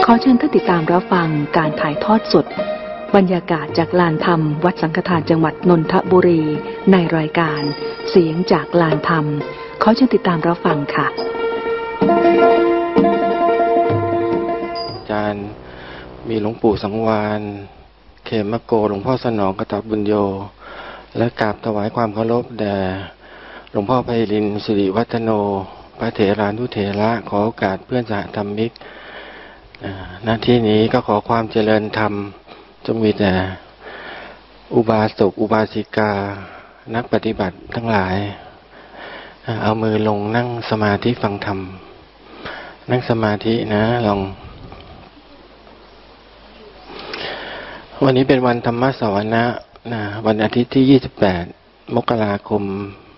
ขอเชิญท่านติดตามรับฟังการถ่ายทอดสดบรรยากาศจากลานธรรมวัดสังฆทานจังหวัดนนทบุรีในรายการเสียงจากลานธรรมขอเชิญติดตามรับฟังค่ะอาจารย์มีหลวงปู่สังวาลเขมโกหลวงพ่อสนองกตบุญโยและกราบถวายความเคารพแด่หลวงพ่อไพลินสิริวัฒโนพระเถรานุเถระขอโอกาสเพื่อนสหธรรมิกหน้าที่นี้ก็ขอความเจริญธรรมจงมีแต่อุบาสกอุบาสิกานักปฏิบัติทั้งหลายเอามือลงนั่งสมาธิฟังธรรมนั่งสมาธินะลองวันนี้เป็นวันธรรมสวนะวันอาทิตย์ที่28มกราคม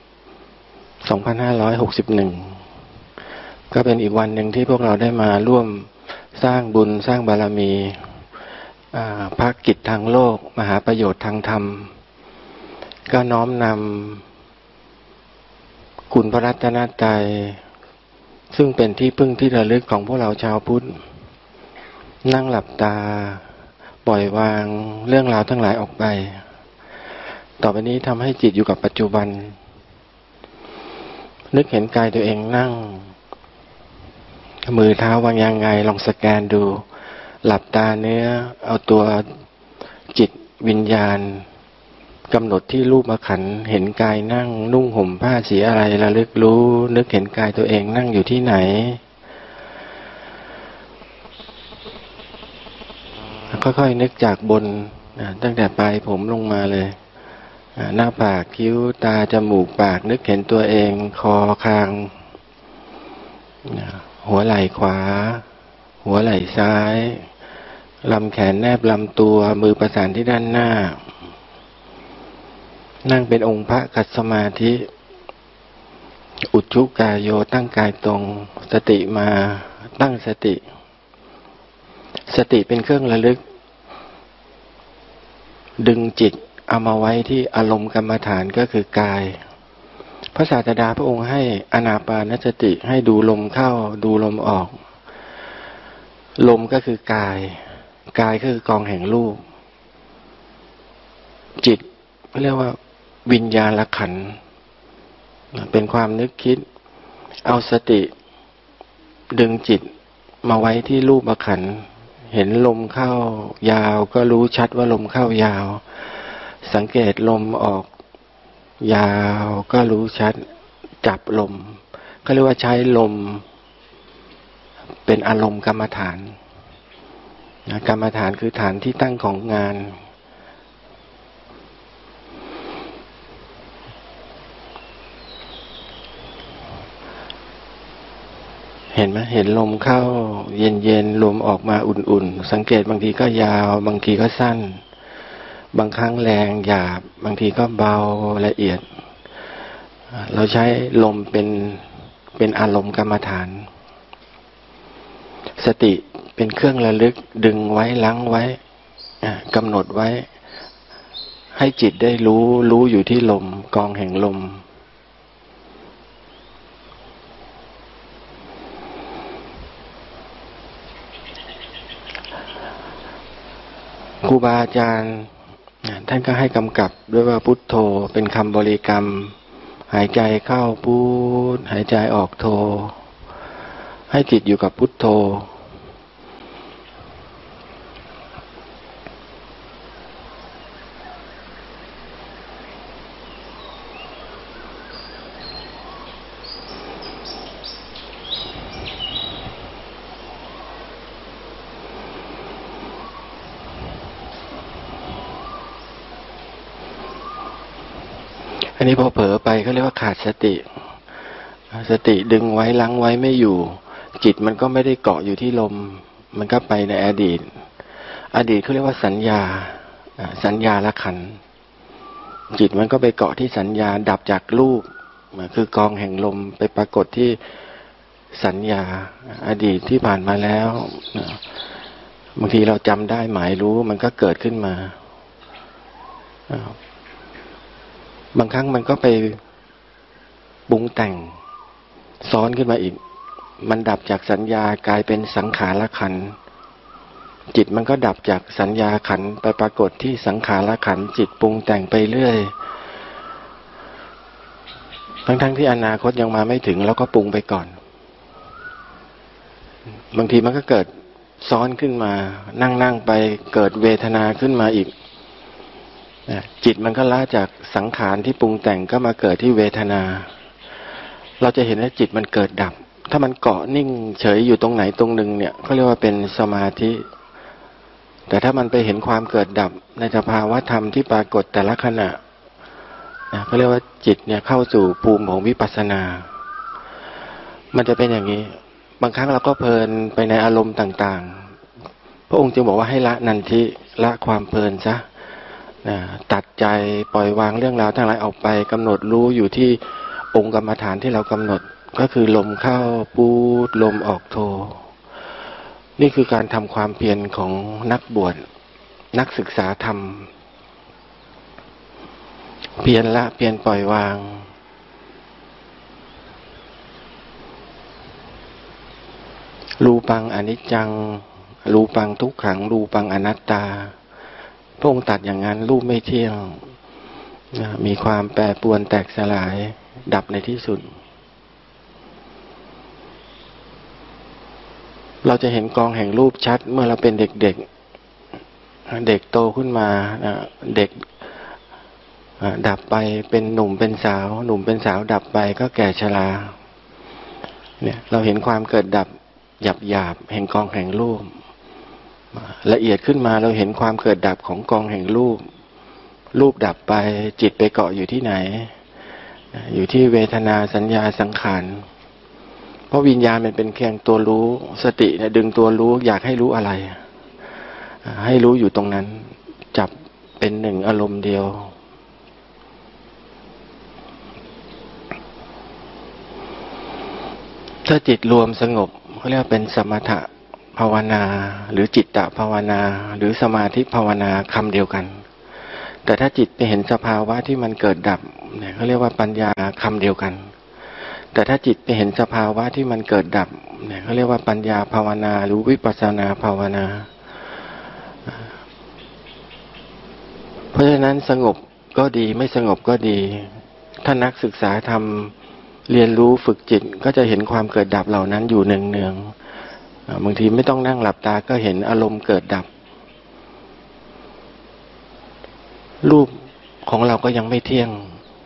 2561ก็เป็นอีกวันหนึ่งที่พวกเราได้มาร่วมสร้างบุญสร้างบารมีภาคกิจทางโลกมหาประโยชน์ทางธรรมก็น้อมนำคุณพระรัตนตรัยซึ่งเป็นที่พึ่งที่ระลึกของพวกเราชาวพุทธนั่งหลับตาปล่อยวางเรื่องราวทั้งหลายออกไปต่อไปนี้ทำให้จิตอยู่กับปัจจุบันนึกเห็นกายตัวเองนั่งมือเท้าวางยังไงลองสแกนดูหลับตาเนื้อเอาตัวจิตวิญญาณกำหนดที่รูปขันธ์เห็นกายนั่งนุ่งห่มผ้าสีอะไรระลึกรู้นึกเห็นกายตัวเองนั่งอยู่ที่ไหนค่อยๆนึกจากบนตั้งแต่ปลายผมลงมาเลยหน้าปากคิ้วตาจมูกปากนึกเห็นตัวเองคอคางหัวไหล่ขวาหัวไหล่ซ้ายลำแขนแนบลำตัวมือประสานที่ด้านหน้านั่งเป็นองค์พระขัดสมาธิอุจจุกายโยตั้งกายตรงสติมาตั้งสติเป็นเครื่องระลึกดึงจิตเอามาไว้ที่อารมณ์กรรมฐานก็คือกายพระศาสดาพระองค์ให้อานาปานสติให้ดูลมเข้าดูลมออกลมก็คือกายก็คือกองแห่งรูปจิตเรียกว่าวิญญาณขันธ์เป็นความนึกคิดเอาสติดึงจิตมาไว้ที่รูปขันธ์เห็นลมเข้ายาวก็รู้ชัดว่าลมเข้ายาวสังเกตลมออกยาวก็รู้ชัดจับลมก็เรียกว่าใช้ลมเป็นอารมณ์กรรมฐานกรรมฐานคือฐานที่ตั้งของงานเห็นไหมเห็นลมเข้าเย็นๆลมออกมาอุ่นๆสังเกตบางทีก็ยาวบางทีก็สั้นบางครั้งแรงหยาบบางทีก็เบาละเอียดเราใช้ลมเป็นอารมณ์กรรมฐานสติเป็นเครื่องระลึกดึงไว้ลังไว้กำหนดไว้ให้จิตได้รู้อยู่ที่ลมกองแห่งลมครูบาอาจารย์ท่านก็ให้กำกับด้วยว่าพุทโธเป็นคำบริกรรมหายใจเข้าพุทหายใจออกโธให้จิตอยู่กับพุทโธอันนี้พอเผลอไปเขาเรียกว่าขาดสติดึงไว้ลังไว้ไม่อยู่จิตมันก็ไม่ได้เกาะอยู่ที่ลมมันก็ไปในอดีตเขาเรียกว่าสัญญาละขันธ์จิตมันก็ไปเกาะที่สัญญาดับจากรูปคือกองแห่งลมไปปรากฏที่สัญญาอดีตที่ผ่านมาแล้วบางทีเราจำได้หมายรู้มันก็เกิดขึ้นมาบางครั้งมันก็ไปปรุงแต่งซ้อนขึ้นมาอีกมันดับจากสัญญากลายเป็นสังขารขันธ์จิตมันก็ดับจากสัญญาขันธ์ไปปรากฏที่สังขารขันธ์จิตปรุงแต่งไปเรื่อยทั้งที่อนาคตยังมาไม่ถึงแล้วก็ปรุงไปก่อนบางทีมันก็เกิดซ้อนขึ้นมานั่งไปเกิดเวทนาขึ้นมาอีกจิตมันก็ละจากสังขารที่ปรุงแต่งก็มาเกิดที่เวทนาเราจะเห็นว่าจิตมันเกิดดับถ้ามันเกาะนิ่งเฉยอยู่ตรงไหนตรงหนึ่งเนี่ยเขาเรียกว่าเป็นสมาธิแต่ถ้ามันไปเห็นความเกิดดับในสภาวะธรรมที่ปรากฏแต่ละขณะเขาเรียกว่าจิตเนี่ยเข้าสู่ภูมิของวิปัสสนามันจะเป็นอย่างนี้บางครั้งเราก็เพลินไปในอารมณ์ต่างๆพระองค์จึงบอกว่าให้ละนันทิละความเพลินซะตัดใจปล่อยวางเรื่องราวทั้งหลายออกไปกำหนดรู้อยู่ที่องค์กรรมฐานที่เรากำหนดก็คือลมเข้าปูดลมออกโทนี่คือการทำความเพียรของนักบวชนักศึกษาธรรมเพียรละเพียรปล่อยวางรูปังอนิจจังรูปังทุกขังรูปังอนัตตาพระองค์ตัดอย่างนั้นรูปไม่เที่ยงมีความแปรปรวนแตกสลายดับในที่สุดเราจะเห็นกองแห่งรูปชัดเมื่อเราเป็นเด็กเด็กโตขึ้นมาเด็กดับไปเป็นหนุ่มเป็นสาวหนุ่มเป็นสาวดับไปก็แก่ชราเนี่ยเราเห็นความเกิดดับหยาบแห่งกองแห่งรูปละเอียดขึ้นมาเราเห็นความเกิดดับของกองแห่งรูปดับไปจิตไปเกาะอยู่ที่ไหนอยู่ที่เวทนาสัญญาสังขารเพราะวิญญาณมันเป็นเพียงตัวรู้สติเนี่ยดึงตัวรู้อยากให้รู้อะไรให้รู้อยู่ตรงนั้นจับเป็นหนึ่งอารมณ์เดียวถ้าจิตรวมสงบเขาเรียกว่าเป็นสมถะภาวนาหรือจิตตภาวนาหรือสมาธิภาวนาคำเดียวกันแต่ถ้าจิตไปเห็นสภาวะที่มันเกิดดับเนี่ยเขาเรียกว่าปัญญาคำเดียวกันแต่ถ้าจิตไปเห็นสภาวะที่มันเกิดดับเนี่ยเขาเรียกว่าปัญญาภาวนาหรือวิปัสสนาภาวนาเพราะฉะนั้นสงบก็ดีไม่สงบก็ดีถ้านักศึกษาทำเรียนรู้ฝึกจิตก็จะเห็นความเกิดดับเหล่านั้นอยู่เนืองๆบางทีไม่ต้องนั่งหลับตาก็เห็นอารมณ์เกิดดับรูปของเราก็ยังไม่เที่ยง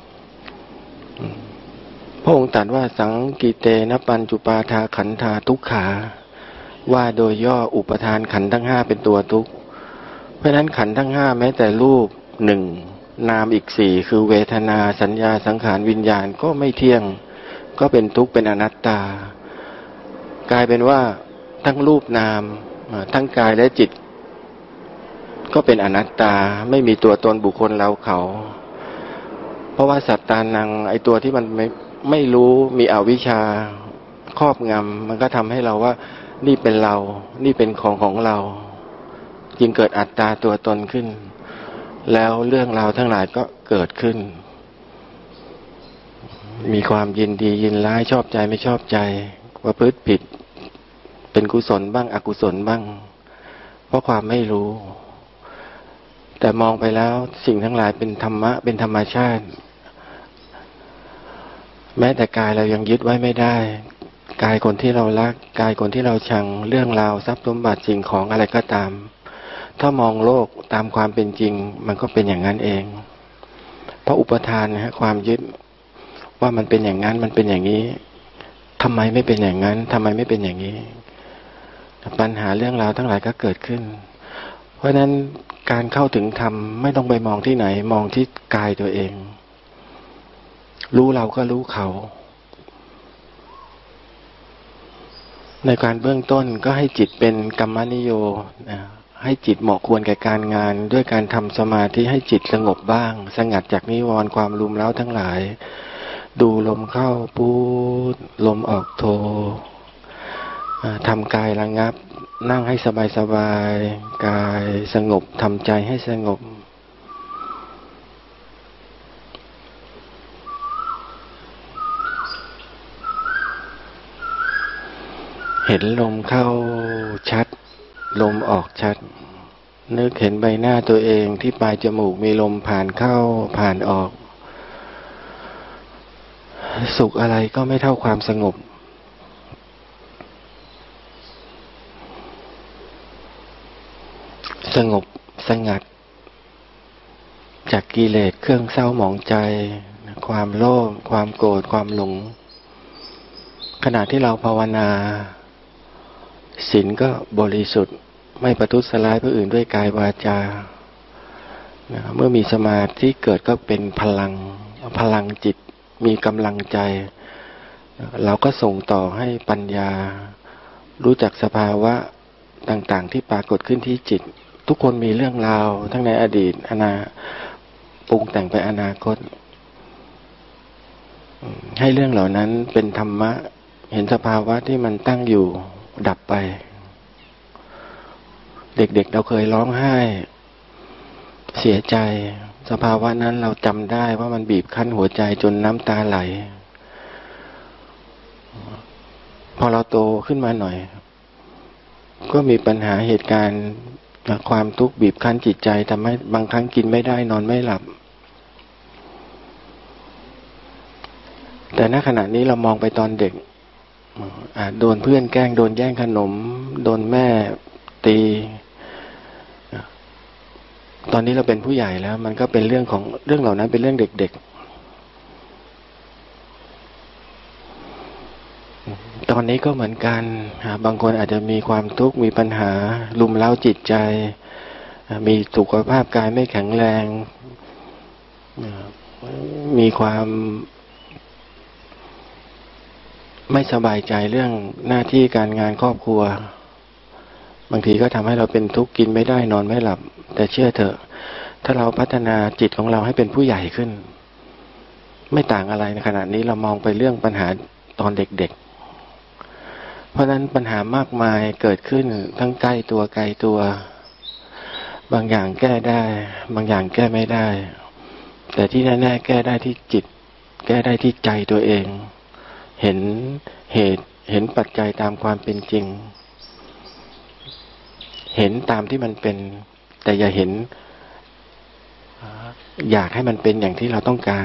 พระองค์ตรัสว่าสังกิเตนะปัญจุปาทาขันธาทุกขาว่าโดยย่ออุปทานขันธ์ทั้งห้าเป็นตัวทุกข์เพราะฉะนั้นขันธ์ทั้งห้าแม้แต่รูปหนึ่งนามอีกสี่คือเวทนาสัญญาสังขารวิญญาณก็ไม่เที่ยงก็เป็นทุกข์เป็นอนัตตากลายเป็นว่าทั้งรูปนามทั้งกายและจิตก็เป็นอนัตตาไม่มีตัวตนบุคคลเราเขาเพราะว่าสัตตานังไอตัวที่มันไม่รู้มีอวิชชาครอบงำมันก็ทำให้เราว่านี่เป็นเรานี่เป็นของเราจึงเกิดอัตตาตัวตนขึ้นแล้วเรื่องราวทั้งหลายก็เกิดขึ้นมีความยินดียินร้ายชอบใจไม่ชอบใจประพฤติผิดเป็นกุศลบ้างอกุศลบ้างเพราะความไม่รู้แต่มองไปแล้วสิ่งทั้งหลายเป็นธรรมะเป็นธรรมชาติแม้แต่กายเรายังยึดไว้ไม่ได้กายคนที่เรารักกายคนที่เราชังเรื่องราวทรัพย์สมบัติสิ่งของอะไรก็ตามถ้ามองโลกตามความเป็นจริงมันก็เป็นอย่างนั้นเองเพราะอุปทานนะฮะความยึดว่ามันเป็นอย่างนั้นมันเป็นอย่างนี้ทำไมไม่เป็นอย่างนั้นทำไมไม่เป็นอย่างนี้ปัญหาเรื่องราวทั้งหลายก็เกิดขึ้นเพราะฉะนั้นการเข้าถึงธรรมไม่ต้องไปมองที่ไหนมองที่กายตัวเองรู้เราก็รู้เขาในการเบื้องต้นก็ให้จิตเป็นกัมมนิโยให้จิตเหมาะควรแก่การงานด้วยการทำสมาธิให้จิตสงบบ้างสงัดจากนิวรณ์ความรุมเร้าทั้งหลายดูลมเข้าพูดลมออกโททำกายระงับนั่งให้สบายๆกายสงบทำใจให้สงบเห็นลมเข้าชัดลมออกชัดนึกเห็นใบหน้าตัวเองที่ปลายจมูกมีลมผ่านเข้าผ่านออกสุขอะไรก็ไม่เท่าความสงบสงบสงัดจากกิเลสเครื่องเศร้าหมองใจความโลภความโกรธความหลงขณะที่เราภาวนาศีลก็บริสุทธิ์ไม่ประทุษร้ายผู้อื่นด้วยกายวาจาเมื่อมีสมาธิเกิดก็เป็นพลังจิตมีกำลังใจเราก็ส่งต่อให้ปัญญารู้จักสภาวะต่างๆที่ปรากฏขึ้นที่จิตทุกคนมีเรื่องราวทั้งในอดีตปรุงแต่งไปอนาคตให้เรื่องเหล่านั้นเป็นธรรมะเห็นสภาวะที่มันตั้งอยู่ดับไปเด็กๆเราเคยร้องไห้เสียใจสภาวะนั้นเราจำได้ว่ามันบีบคั้นหัวใจจนน้ำตาไหลพอเราโตขึ้นมาหน่อยก็มีปัญหาเหตุการณ์ความทุกข์บีบคั้นจิตใจทำให้บางครั้งกินไม่ได้นอนไม่หลับแต่ณขณะนี้เรามองไปตอนเด็กโดนเพื่อนแกล้งโดนแย่งขนมโดนแม่ตีตอนนี้เราเป็นผู้ใหญ่แล้วมันก็เป็นเรื่องเหล่านั้นเป็นเรื่องเด็กๆตอนนี้ก็เหมือนกันบางคนอาจจะมีความทุกข์มีปัญหารุมเร้าจิตใจมีสุขภาพกายไม่แข็งแรงมีความไม่สบายใจเรื่องหน้าที่การงานครอบครัวบางทีก็ทำให้เราเป็นทุกข์กินไม่ได้นอนไม่หลับแต่เชื่อเถอะถ้าเราพัฒนาจิตของเราให้เป็นผู้ใหญ่ขึ้นไม่ต่างอะไรในขณะนี้เรามองไปเรื่องปัญหาตอนเด็กๆเพราะฉะนั้นปัญหามากมายเกิดขึ้นทั้งใกล้ตัวไกลตัวบางอย่างแก้ได้บางอย่างแก้ไม่ได้แต่ที่แน่ๆแก้ได้ที่จิตแก้ได้ที่ใจตัวเองเห็นเหตุเห็นปัจจัยตามความเป็นจริงเห็นตามที่มันเป็นแต่อย่าเห็นอยากให้มันเป็นอย่างที่เราต้องการ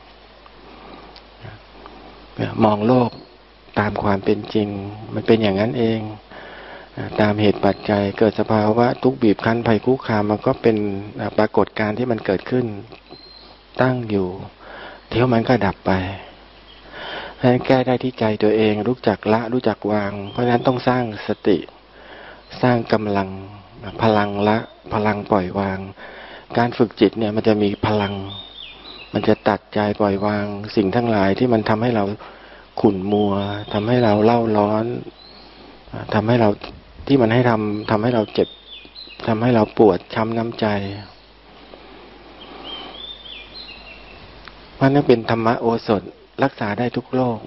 มองโลกตามความเป็นจริงมันเป็นอย่างนั้นเองตามเหตุปัจจัยเกิดสภาวะทุกข์บีบคั้นภัยคุกคามมันก็เป็นปรากฏการณ์ที่มันเกิดขึ้นตั้งอยู่เดี๋ยวมันก็ดับไปเพราะฉะนั้นแก้ได้ที่ใจตัวเองรู้จักละรู้จักวางเพราะฉะนั้นต้องสร้างสติสร้างกำลังพลังละพลังปล่อยวางการฝึกจิตเนี่ยมันจะมีพลังมันจะตัดใจปล่อยวางสิ่งทั้งหลายที่มันทำให้เราขุ่นมัวทำให้เราเล่าร้อนทำให้เราที่มันให้ทำให้เราเจ็บทำให้เราปวดช้ำน้ำใจเพราะนั่นเป็นธรรมโอสถรักษาได้ทุกโรค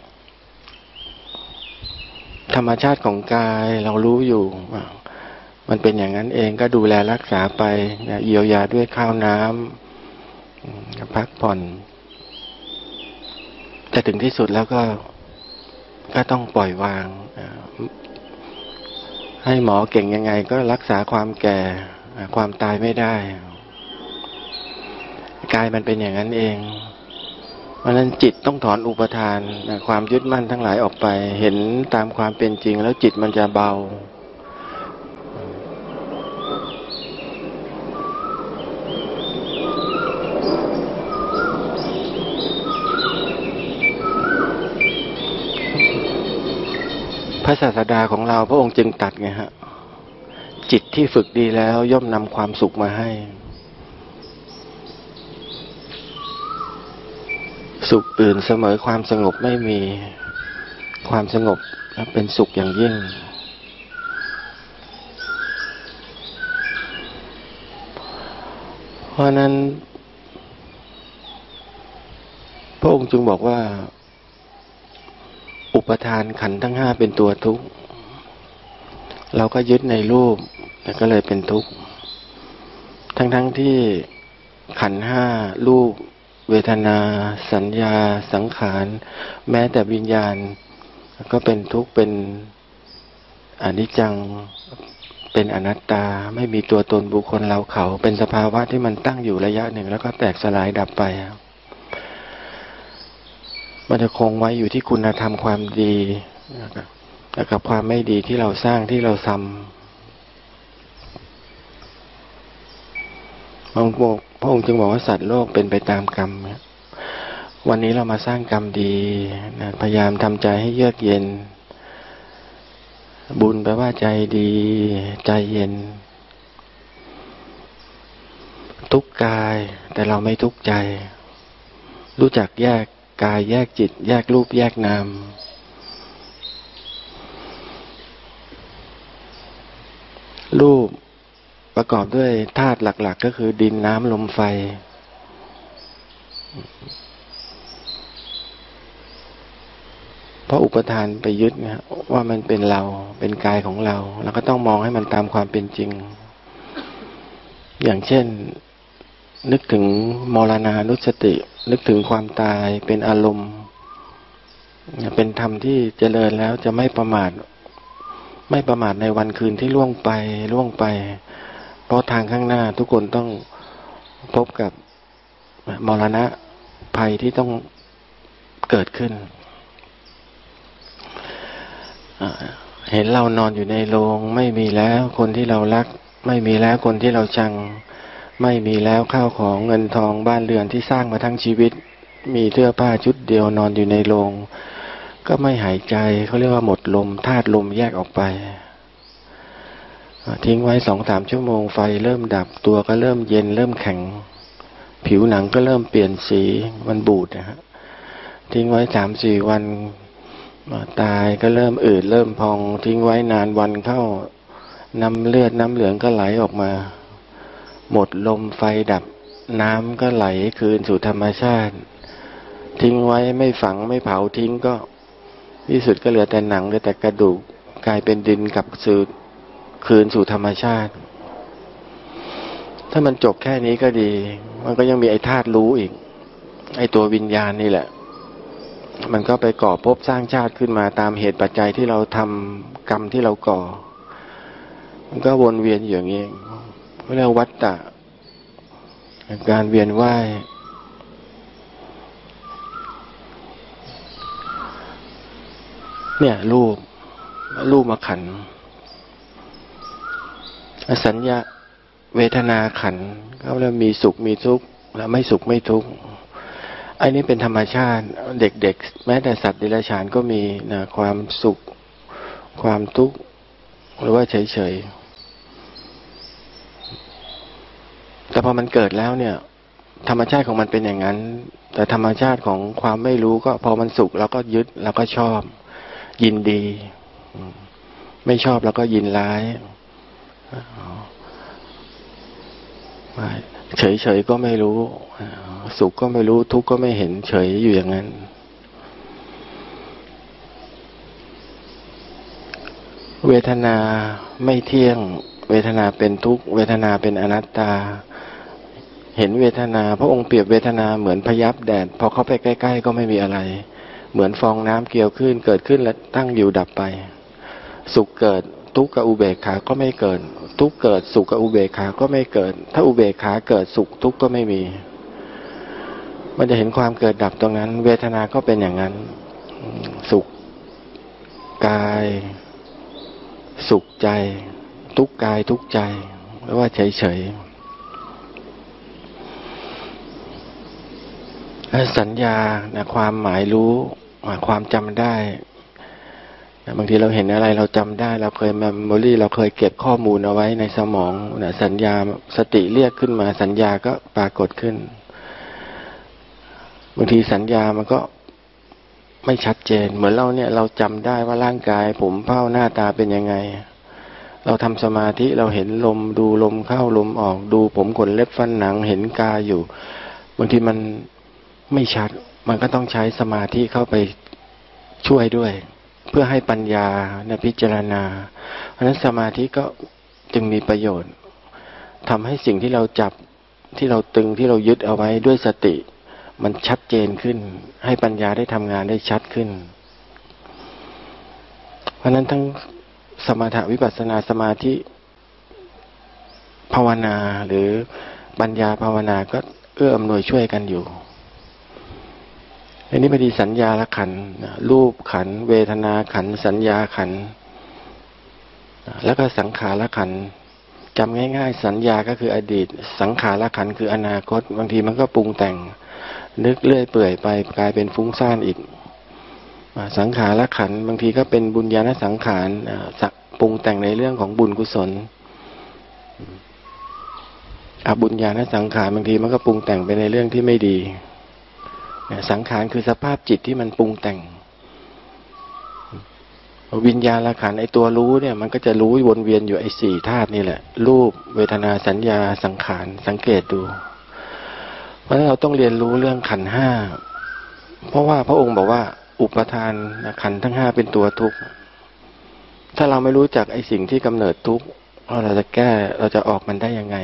ธรรมชาติของกายเรารู้อยู่มันเป็นอย่างนั้นเองก็ดูแลรักษาไปเยียวยาด้วยข้าวน้ำพักผ่อนแต่ถึงที่สุดแล้วก็ต้องปล่อยวางให้หมอเก่งยังไงก็รักษาความแก่ความตายไม่ได้กายมันเป็นอย่างนั้นเองเพราะนั้นจิตต้องถอนอุปทานความยึดมั่นทั้งหลายออกไปเห็นตามความเป็นจริงแล้วจิตมันจะเบาพระศาสดาของเราพระองค์จึงตรัสไงฮะจิตที่ฝึกดีแล้วย่อมนำความสุขมาให้สุขอื่นเสมอความสงบไม่มีความสงบเป็นสุขอย่างยิ่งเพราะนั้นพระองค์จึงบอกว่าอุปทานขันธ์ทั้งห้าเป็นตัวทุกข์เราก็ยึดในรูปก็เลยเป็นทุกข์ทั้งที่ขันธ์ห้ารูปเวทนาสัญญาสังขารแม้แต่วิญญาณก็เป็นทุกข์เป็นอนิจจังเป็นเป็นอนัตตาไม่มีตัวตนบุคคลเราเขาเป็นสภาวะที่มันตั้งอยู่ระยะหนึ่งแล้วก็แตกสลายดับไปมันจะคงไว้อยู่ที่คุณธรรมความดีแล้วกับความไม่ดีที่เราสร้างที่เราทำพระองค์จึงบอกว่าสัตว์โลกเป็นไปตามกรรมวันนี้เรามาสร้างกรรมดีนะพยายามทำใจให้เยือกเย็นบุญแปลว่าใจดีใจเย็นทุกข์กายแต่เราไม่ทุกข์ใจรู้จักแยกกายแยกจิตแยกรูปแยกนามรูปประกอบด้วยธาตุหลักๆก็คือดินน้ำลมไฟเพราะอุปทานไปยึดนะว่ามันเป็นเราเป็นกายของเราแล้วก็ต้องมองให้มันตามความเป็นจริงอย่างเช่นนึกถึงมรณานุสตินึกถึงความตายเป็นอารมณ์เป็นธรรมที่เจริญแล้วจะไม่ประมาทในวันคืนที่ล่วงไปเพราะทางข้างหน้าทุกคนต้องพบกับมรณะภัยที่ต้องเกิดขึ้นเห็นเรานอนอยู่ในโรงไม่มีแล้วคนที่เรารักไม่มีแล้วคนที่เราชังไม่มีแล้วข้าวของเงินทองบ้านเรือนที่สร้างมาทั้งชีวิตมีเสื้อผ้าชุดเดียวนอนอยู่ในโรงก็ไม่หายใจเขาเรียกว่าหมดลมธาตุลมแยกออกไปทิ้งไว้ 2-3 ชั่วโมงไฟเริ่มดับตัวก็เริ่มเย็นเริ่มแข็งผิวหนังก็เริ่มเปลี่ยนสีมันบูดนะฮะทิ้งไว้ 3-4 วันตายก็เริ่มอืดเริ่มพองทิ้งไว้นานวันเข้าน้ำเลือดน้ำเหลืองก็ไหลออกมาหมดลมไฟดับน้ำก็ไหลคืนสู่ธรรมชาติทิ้งไว้ไม่ฝังไม่เผาทิ้งก็ที่สุดก็เหลือแต่หนังเหลือแต่กระดูกกลายเป็นดินกับคืนสู่ธรรมชาติถ้ามันจบแค่นี้ก็ดีมันก็ยังมีไอ้ธาตุรู้อีกไอ้ตัววิญญาณนี่แหละมันก็ไปก่อภพสร้างชาติขึ้นมาตามเหตุปัจจัยที่เราทำกรรมที่เราก่อมันก็วนเวียนอย่างนี้เรียกวัฏฏะการเวียนว่ายเนี่ยรูปมาขันธ์สัญญาเวทนาขันธ์เขาเรียกมีสุขมีทุกข์และไม่สุขไม่ทุกข์อันนี้เป็นธรรมชาติเด็กๆแม้แต่สัตว์เดรัจฉานก็มีนะความสุขความทุกข์หรือว่าเฉยๆแต่พอมันเกิดแล้วเนี่ยธรรมชาติของมันเป็นอย่างนั้นแต่ธรรมชาติของความไม่รู้ก็พอมันสุขเราก็ยึดเราก็ชอบยินดีไม่ชอบเราก็ยินร้ายเฉยๆก็ไม่รู้สุขก็ไม่รู้ทุกข์ก็ไม่เห็นเฉยอยู่อย่างนั้นเวทนาไม่เที่ยงเวทนาเป็นทุกข์เวทนาเป็นอนัตตาเห็นเวทนาพระองค์เปรียบเวทนาเหมือนพยับแดดพอเข้าไปใกล้ๆก็ไม่มีอะไรเหมือนฟองน้ำเกี่ยวขึ้นเกิดขึ้นแล้วตั้งอยู่ดับไปสุขเกิดทุกข์กับอุเบกขาก็ไม่เกิดทุกข์เกิดสุขกับอุเบกขาก็ไม่เกิดถ้าอุเบกขาเกิดสุขทุกข์ก็ไม่มีมันจะเห็นความเกิดดับตรงนั้นเวทนาก็เป็นอย่างนั้นสุขกายสุขใจทุกข์กายทุกข์ใจหรือว่าเฉยๆสัญญาความหมายรู้ความจำได้บางทีเราเห็นอะไรเราจำได้เราเคยเมมโมรี่เราเคยเก็บข้อมูลเอาไว้ในสมองสัญญาสติเรียกขึ้นมาสัญญาก็ปรากฏขึ้นบางทีสัญญามันก็ไม่ชัดเจนเหมือนเราจำได้ว่าร่างกายผมเผ้าหน้าตาเป็นยังไงเราทำสมาธิเราเห็นลมดูลมเข้าลมออกดูผมขนเล็บฟันหนังเห็นกายอยู่บางทีมันไม่ชัดมันก็ต้องใช้สมาธิเข้าไปช่วยด้วยเพื่อให้ปัญญาพิจารณาเพราะฉะนั้นสมาธิก็จึงมีประโยชน์ทำให้สิ่งที่เราจับที่เราตึงที่เรายึดเอาไว้ด้วยสติมันชัดเจนขึ้นให้ปัญญาได้ทำงานได้ชัดขึ้นเพราะฉะนั้นทั้งสมถะวิปัสสนาสมาธิภาวนาหรือปัญญาภาวนาก็เอื้ออำนวยช่วยกันอยู่อันนี้พอดีสัญญาละขันธ์รูปขันธ์เวทนาขันธ์สัญญาขันธ์แล้วก็สังขารขันธ์จำง่ายๆสัญญาก็คืออดีตสังขารขันธ์คืออนาคตบางทีมันก็ปรุงแต่งนึกเลื่อยเปื่อยไปกลายเป็นฟุ้งซ่านอีกสังขารขันธ์บางทีก็เป็นบุญญาณสังขารปรุงแต่งในเรื่องของบุญกุศลอบุญญาณสังขารบางทีมันก็ปรุงแต่งไปในเรื่องที่ไม่ดีสังขารคือสภาพจิตที่มันปรุงแต่งวิญญาณขันธ์ไอตัวรู้เนี่ยมันก็จะรู้วนเวียนอยู่ไอสี่ธาตุนี่แหละรูปเวทนาสัญญาสังขารสังเกตดูเพราะฉะนั้นเราต้องเรียนรู้เรื่องขันธ์ห้าเพราะว่าพระองค์บอกว่าอุปทานขันธ์ทั้งห้าเป็นตัวทุกข์ถ้าเราไม่รู้จักไอสิ่งที่กำเนิดทุกข์เราจะแก้เราจะออกมันได้ยังไง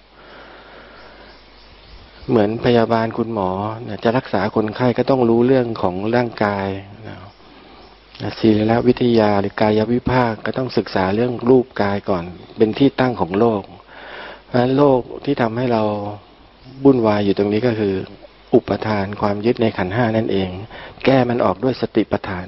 เหมือนพยาบาลคุณหมอจะรักษาคนไข้ก็ต้องรู้เรื่องของร่างกายศีลวิทยาหรือกายวิภาคก็ต้องศึกษาเรื่องรูปกายก่อนเป็นที่ตั้งของโลกเพราะฉะนั้นโลกที่ทำให้เราวุ่นวายอยู่ตรงนี้ก็คืออุปทานความยึดในขันธ์ห้านั่นเองแก้มันออกด้วยสติปัฏฐาน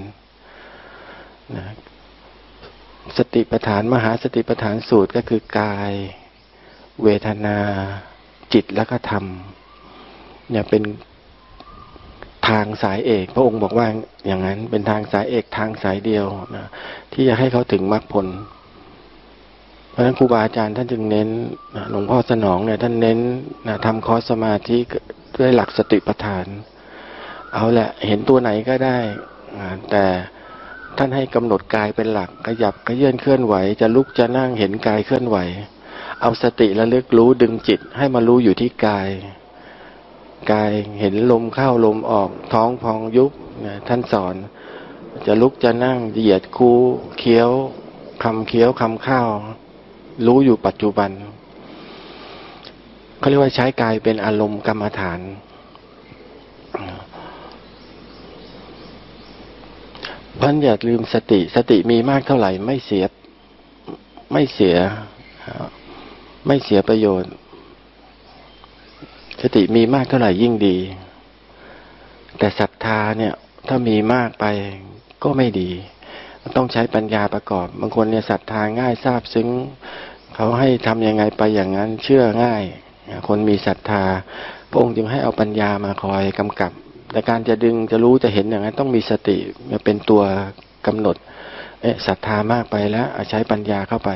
สติปัฏฐานมหาสติปัฏฐานสูตรก็คือกายเวทนาจิตและก็ธรรมเนี่ยเป็นทางสายเอกพระองค์บอกว่าอย่างนั้นเป็นทางสายเอกทางสายเดียวนะที่จะให้เขาถึงมรรคผลเพราะฉะนั้นครูบาอาจารย์ท่านจึงเน้นหลวงพ่อสนองเนี่ยท่านเน้นทำคอร์สสมาธิด้วยหลักสติปัฏฐานเอาแหละเห็นตัวไหนก็ได้แต่ท่านให้กำหนดกายเป็นหลักขยับขยื่นเคลื่อนไหวจะลุกจะนั่งเห็นกายเคลื่อนไหวเอาสติระลึกรู้ดึงจิตให้มารู้อยู่ที่กายเห็นลมเข้าลมออกท้องพองยุบท่านสอนจะลุกจะนั่งเหยียดคูเคี้ยวคำข้าวรู้อยู่ปัจจุบันเขาเรียกว่าใช้กายเป็นอารมณ์กรรมฐานเพราะอย่าลืมสติมีมากเท่าไหร่ไม่เสียประโยชน์สติมีมากเท่าไหร่ยิ่งดีแต่ศรัทธาเนี่ยถ้ามีมากไปก็ไม่ดีต้องใช้ปัญญาประกอบบางคนเนี่ยศรัทธาง่ายซาบซึ้งเขาให้ทำยังไงไปอย่างนั้นเชื่อง่ายคนมีศรัทธาพระองค์จึงให้เอาปัญญามาคอยกำกับแต่การจะดึงจะรู้จะเห็นอย่างนั้นต้องมีสติมาเป็นตัวกำหนดศรัทธามากไปแล้วใช้ปัญญาเข้าไป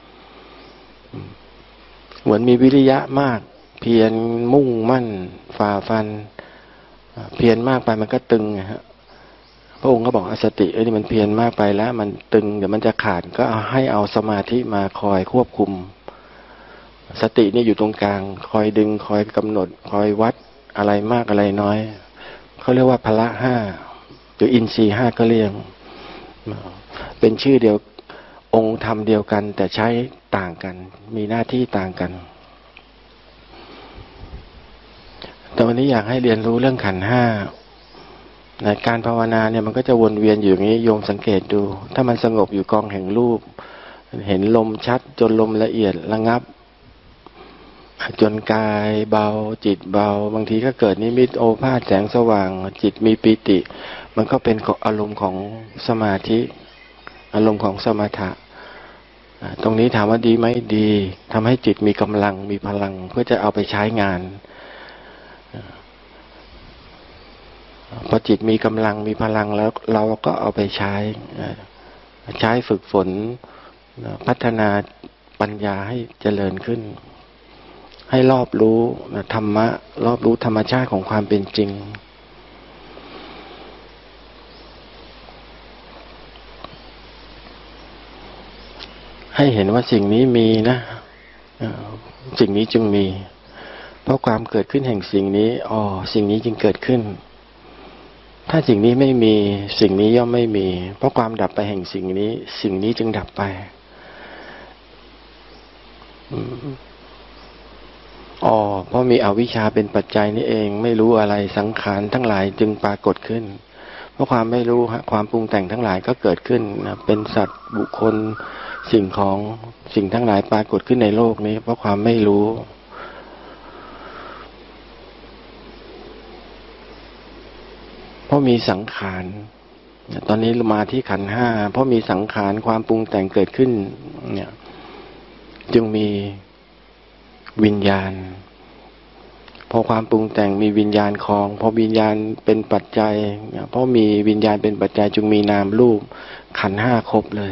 เหมือนมีวิริยะมากเพียรมุ่งมั่นฝ่าฟันเพียรมากไปมันก็ตึงฮะพระองค์ก็บอกสตินี่มันเพียรมากไปแล้วมันตึงเดี๋ยวมันจะขาดก็ให้เอาสมาธิมาคอยควบคุมสตินี่อยู่ตรงกลางคอยดึงคอยกำหนดคอยวัดอะไรมากอะไรน้อยเขาเรียกว่าพละห้าหรืออินทรีย์ห้าก็เรียกเป็นชื่อเดียวองค์ธรรมเดียวกันแต่ใช้ต่างกันมีหน้าที่ต่างกันแต่วันนี้อยากให้เรียนรู้เรื่องขันธ์ห้าในการภาวนาเนี่ยมันก็จะวนเวียนอยู่อย่างนี้โยมสังเกตดูถ้ามันสงบอยู่กองแห่งรูปเห็นลมชัดจนลมละเอียดระงับจนกายเบาจิตเบาบางทีก็เกิดนิมิตโอภาสแสงสว่างจิตมีปิติมันก็เป็นอารมณ์ของสมาธิอารมณ์ของสมถะตรงนี้ถามว่าดีไหมดีทำให้จิตมีกำลังมีพลังเพื่อจะเอาไปใช้งานพอจิตมีกำลังมีพลังแล้วเราก็เอาไปใช้ฝึกฝนพัฒนาปัญญาให้เจริญขึ้นให้รอบรู้ธรรมะรอบรู้ธรรมชาติของความเป็นจริงให้เห็นว่าสิ่งนี้มีนะสิ่งนี้จึงมีเพราะความเกิดขึ้นแห่งสิ่งนี้สิ่งนี้จึงเกิดขึ้นถ้าสิ่งนี้ไม่มีสิ่งนี้ย่อมไม่มีเพราะความดับไปแห่งสิ่งนี้สิ่งนี้จึงดับไปเพราะมีอวิชชาเป็นปัจจัยนี่เองไม่รู้อะไรสังขารทั้งหลายจึงปรากฏขึ้นเพราะความไม่รู้ความปรุงแต่งทั้งหลายก็เกิดขึ้นเป็นสัตว์บุคคลสิ่งทั้งหลายปรากฏขึ้นในโลกนี้เพราะความไม่รู้เพราะมีสังขารตอนนี้มาที่ขันธ์ห้าเพราะมีสังขารความปรุงแต่งเกิดขึ้นเนี่ยจึงมีวิญญาณพอความปรุงแต่งมีวิญญาณครองพอวิญญาณเป็นปัจจัยเพราะมีวิญญาณเป็นปัจจัยจึงมีนามรูปขันธ์ห้าครบเลย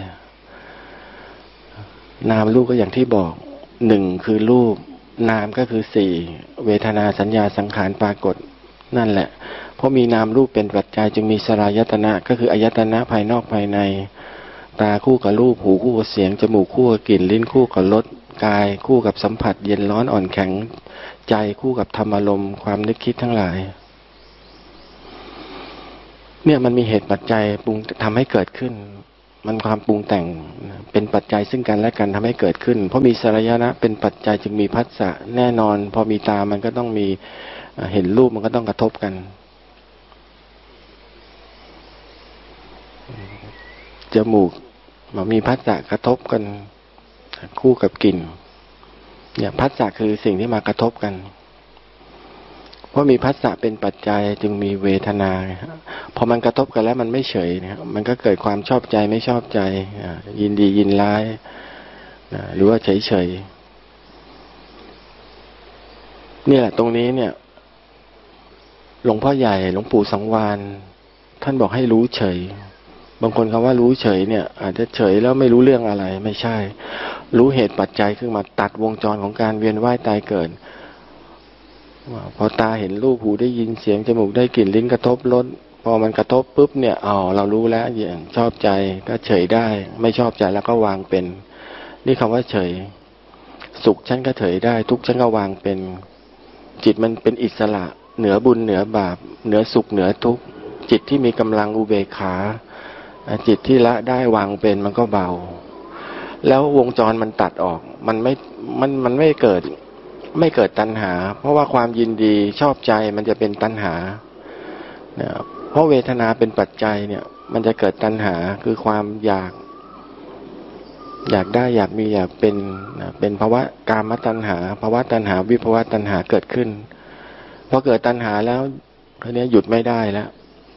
นามรูปก็อย่างที่บอกหนึ่งคือรูปนามก็คือสี่เวทนาสัญญาสังขารปรากฏนั่นแหละเพราะมีนามรูปเป็นปัจจัยจึงมีสลายตนะก็คืออายตนะภายนอกภายในตาคู่กับรูปหูคู่กับเสียงจมูกคู่กับกลิ่นลิ้นคู่กับรสกายคู่กับสัมผัสเย็นร้อนอ่อนแข็งใจคู่กับธรรมอารมณ์ความนึกคิดทั้งหลายเนี่ยมันมีเหตุปัจจัยปรุงทำให้เกิดขึ้นมันความปรุงแต่งเป็นปัจจัยซึ่งกันและกันทำให้เกิดขึ้นเพราะมีสลายนะเป็นปัจจัยจึงมีผัสสะแน่นอนพอมีตามันก็ต้องมีเห็นรูปมันก็ต้องกระทบกันจมูกมันมีผัสสะกระทบกันคู่กับกลิ่นเนี่ยผัสสะคือสิ่งที่มากระทบกันเพราะมีผัสสะเป็นปัจจัยจึงมีเวทนาพอมันกระทบกันแล้วมันไม่เฉยเนี่ยมันก็เกิดความชอบใจไม่ชอบใจยินดียินร้ายหรือว่าเฉยเฉยนี่แหละตรงนี้เนี่ยหลวงพ่อใหญ่หลวงปู่สังวาลท่านบอกให้รู้เฉยบางคนคำว่ารู้เฉยเนี่ยอาจจะเฉยแล้วไม่รู้เรื่องอะไรไม่ใช่รู้เหตุปัจจัยขึ้นมาตัดวงจรของการเวียนว่ายตายเกิดพอตาเห็นรูปหูได้ยินเสียงจมูกได้กลิ่นลิ้นกระทบรสพอมันกระทบปุ๊บเนี่ยเรารู้แล้วอย่างชอบใจก็เฉยได้ไม่ชอบใจแล้วก็วางเป็นนี่คำว่าเฉยสุขฉันก็เฉยได้ทุกข์ฉันก็วางเป็นจิตมันเป็นอิสระเหนือบุญเหนือบาปเหนือสุขเหนือทุกข์จิตที่มีกำลังอุเบกขาจิตที่ละได้วางเป็นมันก็เบาแล้ววงจรมันตัดออกมันไม่เกิดตัณหาเพราะว่าความยินดีชอบใจมันจะเป็นตัณหาเพราะเวทนาเป็นปัจจัยเนี่ยมันจะเกิดตัณหาคือความอยากได้อยากมีอยากเป็นภาวะกามตัณหาภาวะตัณหาวิภวะตัณหาเกิดขึ้นพอเกิดตัณหาแล้วทีนี้หยุดไม่ได้แล้ว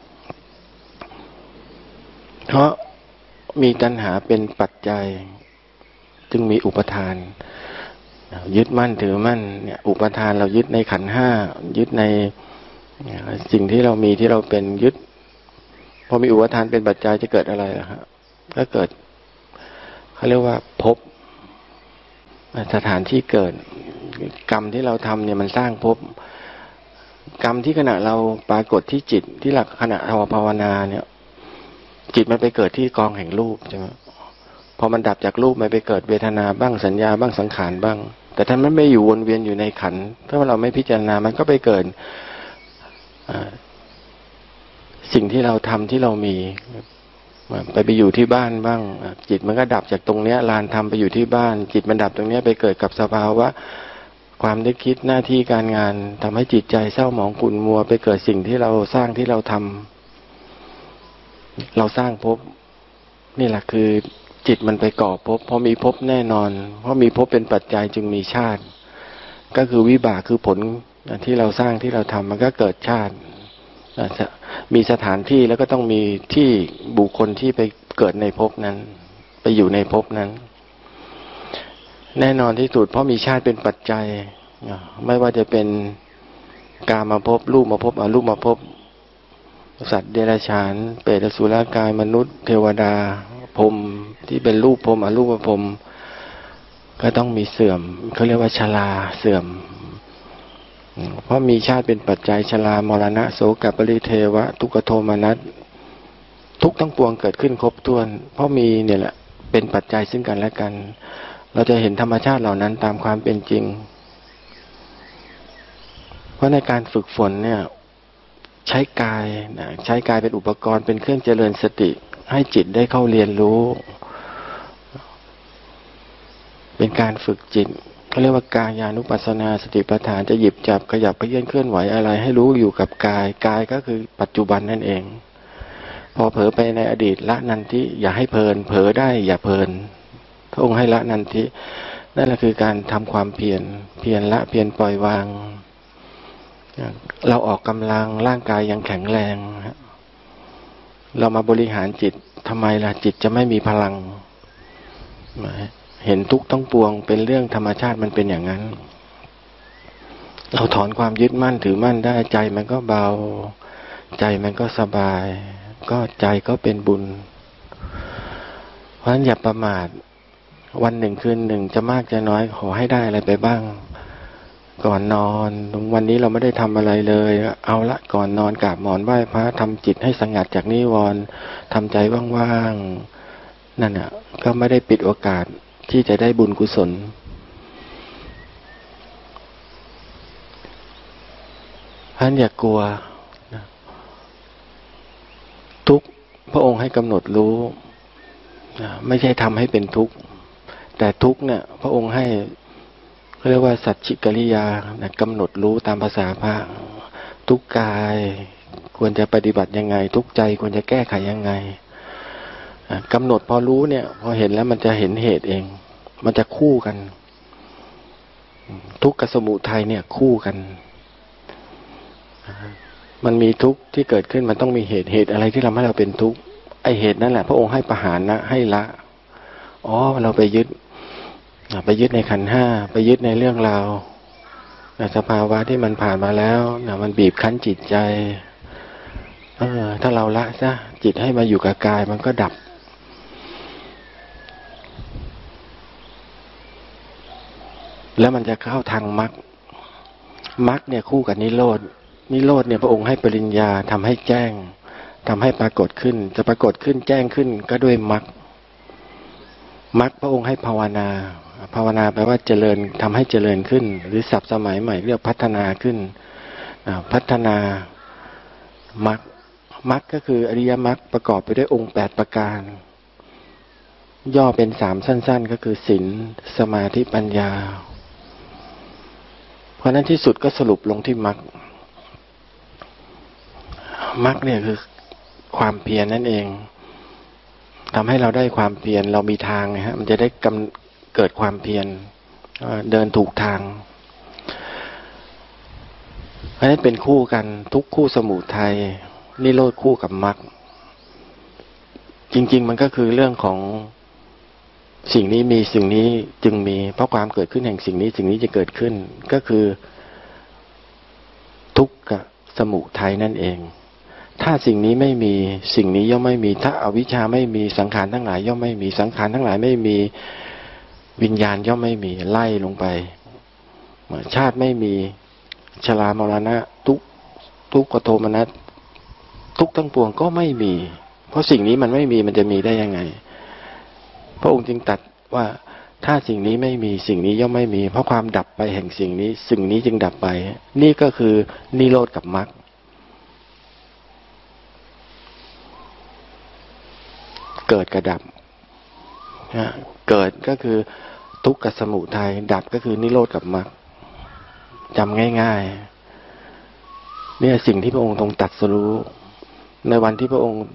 เพราะมีตัณหาเป็นปัจจัยจึงมีอุปทานยึดมั่นถือมั่นเนี่ยอุปทานเรายึดในขันธ์ห้ายึดในสิ่งที่เรามีที่เราเป็นยึดพอมีอุปทานเป็นปัจจัยจะเกิดอะไรล่ะฮะก็เกิดเขาเรียกว่าภพสถานที่เกิดกรรมที่เราทำเนี่ยมันสร้างภพกรรมที่ขณะเราปรากฏที่จิตที่หลักขณะเราภาวนาเนี่ยจิตมันไปเกิดที่กองแห่งรูปใช่ไหมพอมันดับจากรูปมันไปเกิดเวทนาบ้างสัญญาบ้างสังขารบ้างแต่ถ้ามันไม่อยู่วนเวียนอยู่ในขันธ์ถ้าเราไม่พิจารณามันก็ไปเกิดสิ่งที่เราทำที่เรามีไปอยู่ที่บ้านบ้างจิตมันก็ดับจากตรงเนี้ยลานทำไปอยู่ที่บ้านจิตมันดับตรงเนี้ยไปเกิดกับสภาวะความนึกคิดหน้าที่การงานทำให้จิตใจเศร้าหมองขุ่นมัวไปเกิดสิ่งที่เราสร้างที่เราทำเราสร้างภพนี่แหละคือจิตมันไปก่อภพพอมีภพแน่นอนเพราะมีภพเป็นปัจจัยจึงมีชาติก็คือวิบากคือผลที่เราสร้างที่เราทำมันก็เกิดชาติมีสถานที่แล้วก็ต้องมีที่บุคคลที่ไปเกิดในภพนั้นไปอยู่ในภพนั้นแน่นอนที่สุดเพราะมีชาติเป็นปัจจัยไม่ว่าจะเป็นกามภพรูปภพอรูปภพสัตว์เดรัจฉานเปรตอสุรกายมนุษย์เทวดาพรหมที่เป็นรูปพรหมอรูปพรหมก็ต้องมีเสื่อมเขาเรียกว่าชราเสื่อมเพราะมีชาติเป็นปัจจัยชรามรณะโสกปริเทวะทุกขโทมนัสทุกทั้งปวงเกิดขึ้นครบถ้วนเพราะมีเนี่ยแหละเป็นปัจจัยซึ่งกันและกันเราจะเห็นธรรมชาติเหล่านั้นตามความเป็นจริงเพราะในการฝึกฝนเนี่ยใช้กายเป็นอุปกรณ์เป็นเครื่องเจริญสติให้จิตได้เข้าเรียนรู้เป็นการฝึกจิตเขาเรียกว่ากายานุปัสสนาสติปัฏฐานจะหยิบจับขยับเขยื่อนเคลื่อนไหวอะไรให้รู้อยู่กับกายก็คือปัจจุบันนั่นเองพอเผลอไปในอดีตละนันทิอย่าให้เพลินเผลอได้อย่าเพลินพระองค์ให้ละนันทินั่นแหละคือการทำความเพียรละเพียรปล่อยวางเราออกกำลังร่างกายยังแข็งแรงเรามาบริหารจิตทำไมล่ะจิตจะไม่มีพลังเห็นทุกข์ทั้งปวงเป็นเรื่องธรรมชาติมันเป็นอย่างนั้นเราถอนความยึดมั่นถือมั่นได้ใจมันก็เบาใจมันก็สบายก็ใจก็เป็นบุญเพราะฉะนั้นอย่าประมาทวันหนึ่งคืนหนึ่งจะมากจะน้อยขอให้ได้อะไรไปบ้างก่อนนอนวันนี้เราไม่ได้ทำอะไรเลยเอาละก่อนนอนกราบหมอนไหว้พระทำจิตให้สงัดจากนิวรณ์ทำใจว่างๆนั่นน่ะก็ไม่ได้ปิดโอกาสที่จะได้บุญกุศลเพราะฉะนั้นอย่ากลัวทุกข์พระองค์ให้กำหนดรู้ไม่ใช่ทำให้เป็นทุกข์แต่ทุกข์เนี่ยพระองค์ให้เรียกว่าสัจฉิกริยากำหนดรู้ตามภาษาพระทุกกายควรจะปฏิบัติยังไงทุกใจควรจะแก้ไขยังไงกำหนดพอรู้เนี่ยพอเห็นแล้วมันจะเห็นเหตุเองมันจะคู่กันทุกข์กับสมุทัยเนี่ยคู่กันมันมีทุกข์ที่เกิดขึ้นมันต้องมีเหตุอะไรที่ทำให้เราเป็นทุกข์ไอเหตุนั่นแหละพระองค์ให้ประหารนะให้ละเราไปยึดในขันธ์ห้าไปยึดในเรื่องราวสภาวะที่มันผ่านมาแล้วมันบีบคั้นจิตใจถ้าเราละซะจิตให้มาอยู่กับกายมันก็ดับแล้วมันจะเข้าทางมรรคเนี่ยคู่กับนิโรธเนี่ยพระองค์ให้ปริญญาทำให้แจ้งทำให้ปรากฏขึ้นจะปรากฏขึ้นแจ้งขึ้นก็ด้วยมรรคพระองค์ให้ภาวนาแปลว่าเจริญทำให้เจริญขึ้นหรือศัพท์สมัยใหม่เรียกพัฒนาขึ้นพัฒนามรรคก็คืออริยมรรคประกอบไปด้วยองค์8ประการย่อเป็น3สั้นๆก็คือศีลสมาธิปัญญาเพราะนั้นที่สุดก็สรุปลงที่มรรคเนี่ยคือความเพียรนั่นเองทำให้เราได้ความเพียรเรามีทางนะฮะมันจะได้เกิดความเพียรเดินถูกทางเพราะนั้นเป็นคู่กันทุกคู่สมุทัยนิโรธคู่กับมรรคจริงๆมันก็คือเรื่องของสิ่งนี้มีสิ่งนี้จึงมีเพราะความเกิดขึ้นแห่งสิ่งนี้จะเกิดขึ้นก็คือทุกข์กับสมุทัยนั่นเองถ้าสิ่งนี้ไม่มีสิ่งนี้ย่อมไม่มีถ้าอวิชชาไม่มีสังขารทั้งหลายย่อมไม่มีสังขารทั้งหลายไม่มีวิญญาณย่อมไม่มีไล่ลงไปชาติไม่มีชรามรณะทุกขโทมนัสทุกทั้งปวงก็ไม่มีเพราะสิ่งนี้มันไม่มีมันจะมีได้ยังไงพระองค์จึงตรัสว่าถ้าสิ่งนี้ไม่มีสิ่งนี้ย่อมไม่มีเพราะความดับไปแห่งสิ่งนี้จึงดับไปนี่ก็คือนิโรธกับมรรคเกิดกับดับเกิดก็คือทุกข์กับสมุทัยดับก็คือนิโรธกับมรรคจำง่ายๆเนี่ยสิ่งที่พระองค์ทรงตรัสรู้ในวันที่พระองค์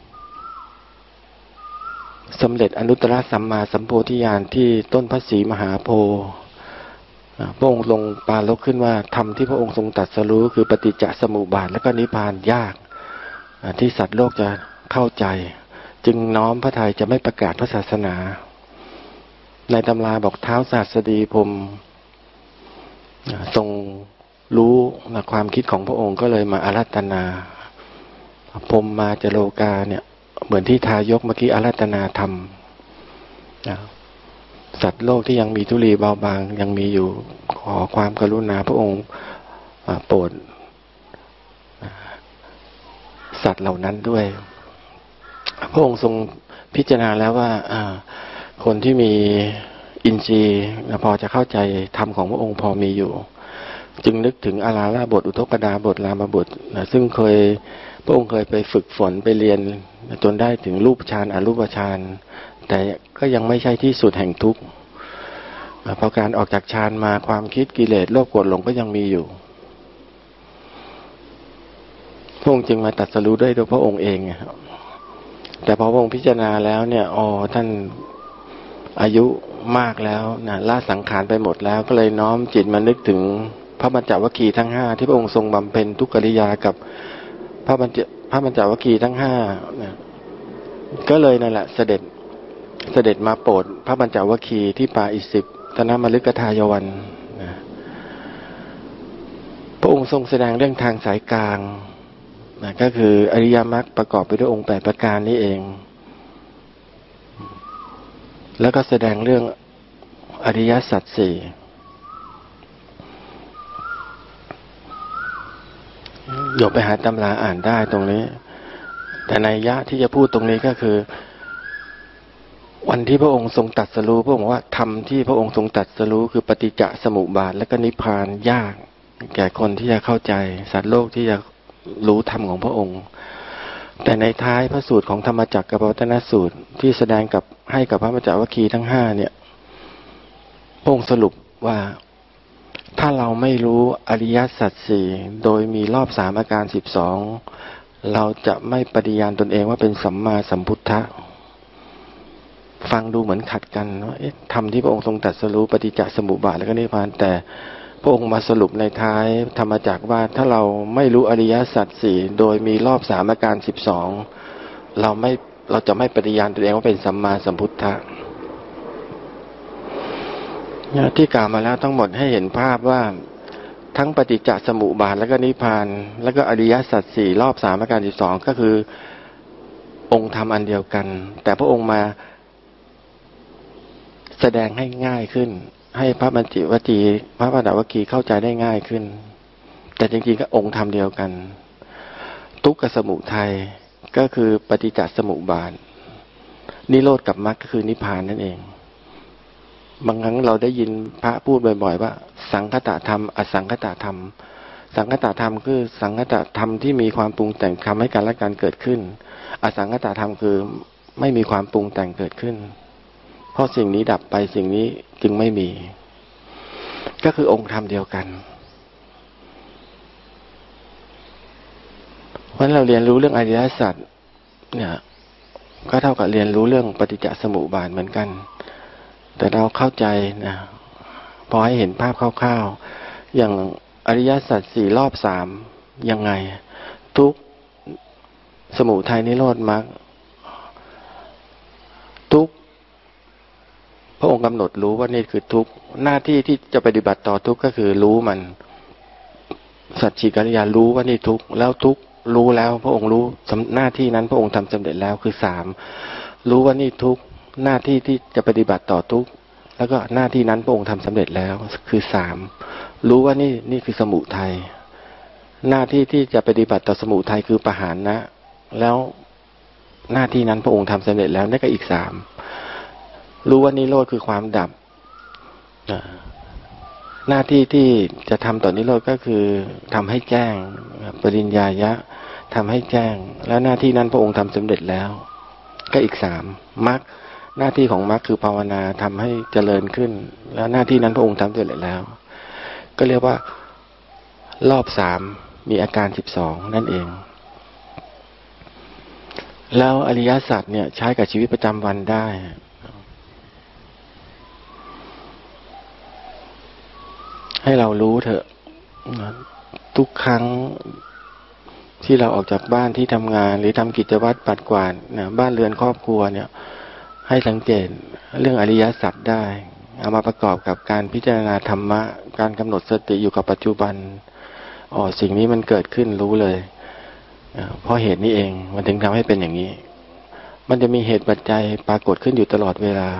สำเร็จอนุตตรสัมมาสัมโพธิญาณที่ต้นพระศรีมหาโพธิ์พระองค์ทรงปรารภขึ้นว่าธรรมที่พระองค์ทรงตรัสรู้คือปฏิจจสมุปบาทและก็นิพพานยากที่สัตว์โลกจะเข้าใจจึงน้อมพระทัยจะไม่ประกาศพระศาสนาในตำราบอกเท้าศาสดีพรหมทรงรู้ความคิดของพระองค์ก็เลยมาอาราธนาพรหมมาจโลกาเนี่ยเหมือนที่ทายกเมื่อกี้อาราธนาธรรมสัตว์โลกที่ยังมีทุลีเบาบางยังมีอยู่ขอความกรุณาพระองค์โปรดสัตว์เหล่านั้นด้วยพระองค์ทรงพิจารณาแล้วว่าคนที่มีอินทรีย์พอจะเข้าใจธรรมของพระองค์พอมีอยู่จึงนึกถึงอาราลบทอุทกดาบทรามบทซึ่งพระองค์เคยไปฝึกฝนไปเรียนจนได้ถึงรูปฌานอรูปฌานแต่ก็ยังไม่ใช่ที่สุดแห่งทุกข์พอการออกจากฌานมาความคิดกิเลสโลภโกรธหลงก็ยังมีอยู่พระองค์จึงมาตรัสรู้ด้วยตัวพระองค์เองแต่พอพระองค์พิจารณาแล้วเนี่ยท่านอายุมากแล้วนะละสังขารไปหมดแล้วก็เลยน้อมจิตมานึกถึงพระปัญจวัคคีย์ทั้งห้าที่พระองค์ทรงบำเพ็ญทุกกิริยากับพระปัญจวัคคีย์ทั้งห้านะก็เลยนั่นแหละเสด็จมาโปรดพระปัญจวัคคีย์ที่ป่าอิสิปตนมฤคทายวันนะพระองค์ทรงแสดงเรื่องทางสายกลางนะก็คืออริยมรรคประกอบไปด้วยองค์8ประการนี้เองแล้วก็แสดงเรื่องอริยสัจสี่โยมไปหาตำราอ่านได้ตรงนี้แต่นัยยะที่จะพูดตรงนี้ก็คือวันที่พระองค์ทรงตรัสรู้พระองค์ว่าธรรมที่พระองค์ทรงตรัสรู้คือปฏิจจสมุปบาทและก็นิพพานยากแก่คนที่จะเข้าใจสัตว์โลกที่จะรู้ธรรมของพระองค์แต่ในท้ายพระสูตรของธรรมจักรกับปวัตตนสูตรที่แสดงกับให้กับพระปัญจวัคคีย์ทั้งห้าเนี่ยพระองค์สรุปว่าถ้าเราไม่รู้อริยสัจสี่โดยมีรอบ3อาการ12เราจะไม่ปฏิญาณตนเองว่าเป็นสัมมาสัมพุทธะฟังดูเหมือนขัดกันว่าธรรมที่พระองค์ทรงตรัสรู้ปฏิจจสมุปบาทและก็นิพพานแต่พระองค์มาสรุปในท้ายธรรมจักรว่าถ้าเราไม่รู้อริยสัจสี่โดยมีรอบ3อาการ12เราจะไม่ปฏิญาณตัวเองว่าเป็นสัมมาสัมพุทธะที่กล่าวมาแล้วทั้งหมดให้เห็นภาพว่าทั้งปฏิจจสมุปบาทและก็นิพพานและก็อริยสัจสี่รอบ3อาการ12ก็คือองค์ธรรมอันเดียวกันแต่พระองค์มาแสดงให้ง่ายขึ้นให้พระปัญจวัคคีย์พระปัญจวัคคีย์เข้าใจได้ง่ายขึ้นแต่จริงๆก็องค์ธรรมเดียวกันทุกขสมุทัยก็คือปฏิจจสมุปบาทนิโรธกับมรรคก็คือนิพพานนั่นเองบางครั้งเราได้ยินพระพูดบ่อยๆว่าสังคตธรรมอสังคตธรรมสังคตธรรมคือสังคตธรรมที่มีความปรุงแต่งทำให้การและการเกิดขึ้นอสังคตธรรมคือไม่มีความปรุงแต่งเกิดขึ้นเพราะสิ่งนี้ดับไปสิ่งนี้จึงไม่มีก็คือองค์ธรรมเดียวกันเพราะเราเรียนรู้เรื่องอริยสัจเนี่ยก็เท่ากับเรียนรู้เรื่องปฏิจจสมุปบาทเหมือนกันแต่เราเข้าใจนะพอให้เห็นภาพคร่าวๆอย่างอริยสัจ4รอบ3ยังไงทุกข์สมุทัยนิโรธมรรคทุกข์พระองค์กำหนดรู้ว่านี่คือทุกข์หน้าที่ที่จะปฏิบัติต่อทุกข์ก็คือรู้มันสัจฉิกิริยารู้ว่านี่ทุกข์แล้วทุกข์รู้แล้วพระองค์รู้หน้าที่นั้นพระองค์ทำสำเร็จแล้วคือ3รู้ว่านี่ทุกข์หน้าที่ที่จะปฏิบัติต่อทุกข์แล้วก็หน้าที่นั้นพระองค์ทำสำเร็จแล้วคือ3รู้ว่านี่คือสมุทัยหน้าที่ที่จะปฏิบัติต่อสมุทัยคือปหานะแล้วหน้าที่นั้นพระองค์ทำสำเร็จแล้วนั่นก็อีก3รู้ว่านิโรธคือความดับหน้าที่ที่จะทำต่อนิโรธก็คือทำให้แจ้งปริญญายะทำให้แจ้งแล้วหน้าที่นั้นพระองค์ทำสำเร็จแล้วก็อีก3มรรคหน้าที่ของมรรคคือภาวนาทำให้เจริญขึ้นแล้วหน้าที่นั้นพระองค์ทำสำเร็จแล้วก็เรียกว่ารอบ3มีอาการ12นั่นเองแล้วอริยสัจเนี่ยใช้กับชีวิตประจำวันได้ให้เรารู้เถอะทุกครั้งที่เราออกจากบ้านที่ทำงานหรือทำกิจวัตรปัดกวาดบ้านเรือนครอบครัวเนี่ยให้สังเกตเรื่องอริยสัจได้เอามาประกอบกับการพิจารณาธรรมะการกำหนดสติอยู่กับปัจจุบันสิ่งนี้มันเกิดขึ้นรู้เลยเพราะเหตุนี้เองมันถึงทำให้เป็นอย่างนี้มันจะมีเหตุปัจจัยปรากฏขึ้นอยู่ตลอดเวลา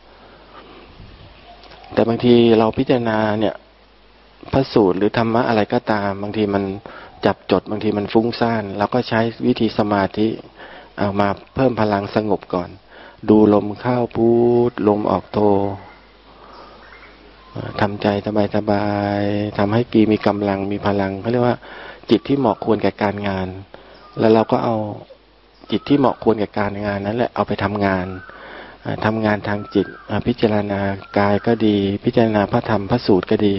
แต่บางทีเราพิจารณาเนี่ยพระสูตรหรือธรรมะอะไรก็ตามบางทีมันจับจดบางทีมันฟุ้งซ่านเราก็ใช้วิธีสมาธิเอามาเพิ่มพลังสงบก่อนดูลมเข้าพุทลมออกโททำใจสบายๆทำให้มีกำลังมีพลังเขาเรียกว่าจิตที่เหมาะควรแก่การงานแล้วเราก็เอาจิตที่เหมาะควรแก่การงานนั้นแหละเอาไปทำงานทางจิตพิจารณากายก็ดีพิจารณาพระธรรมพระสูตรก็ดี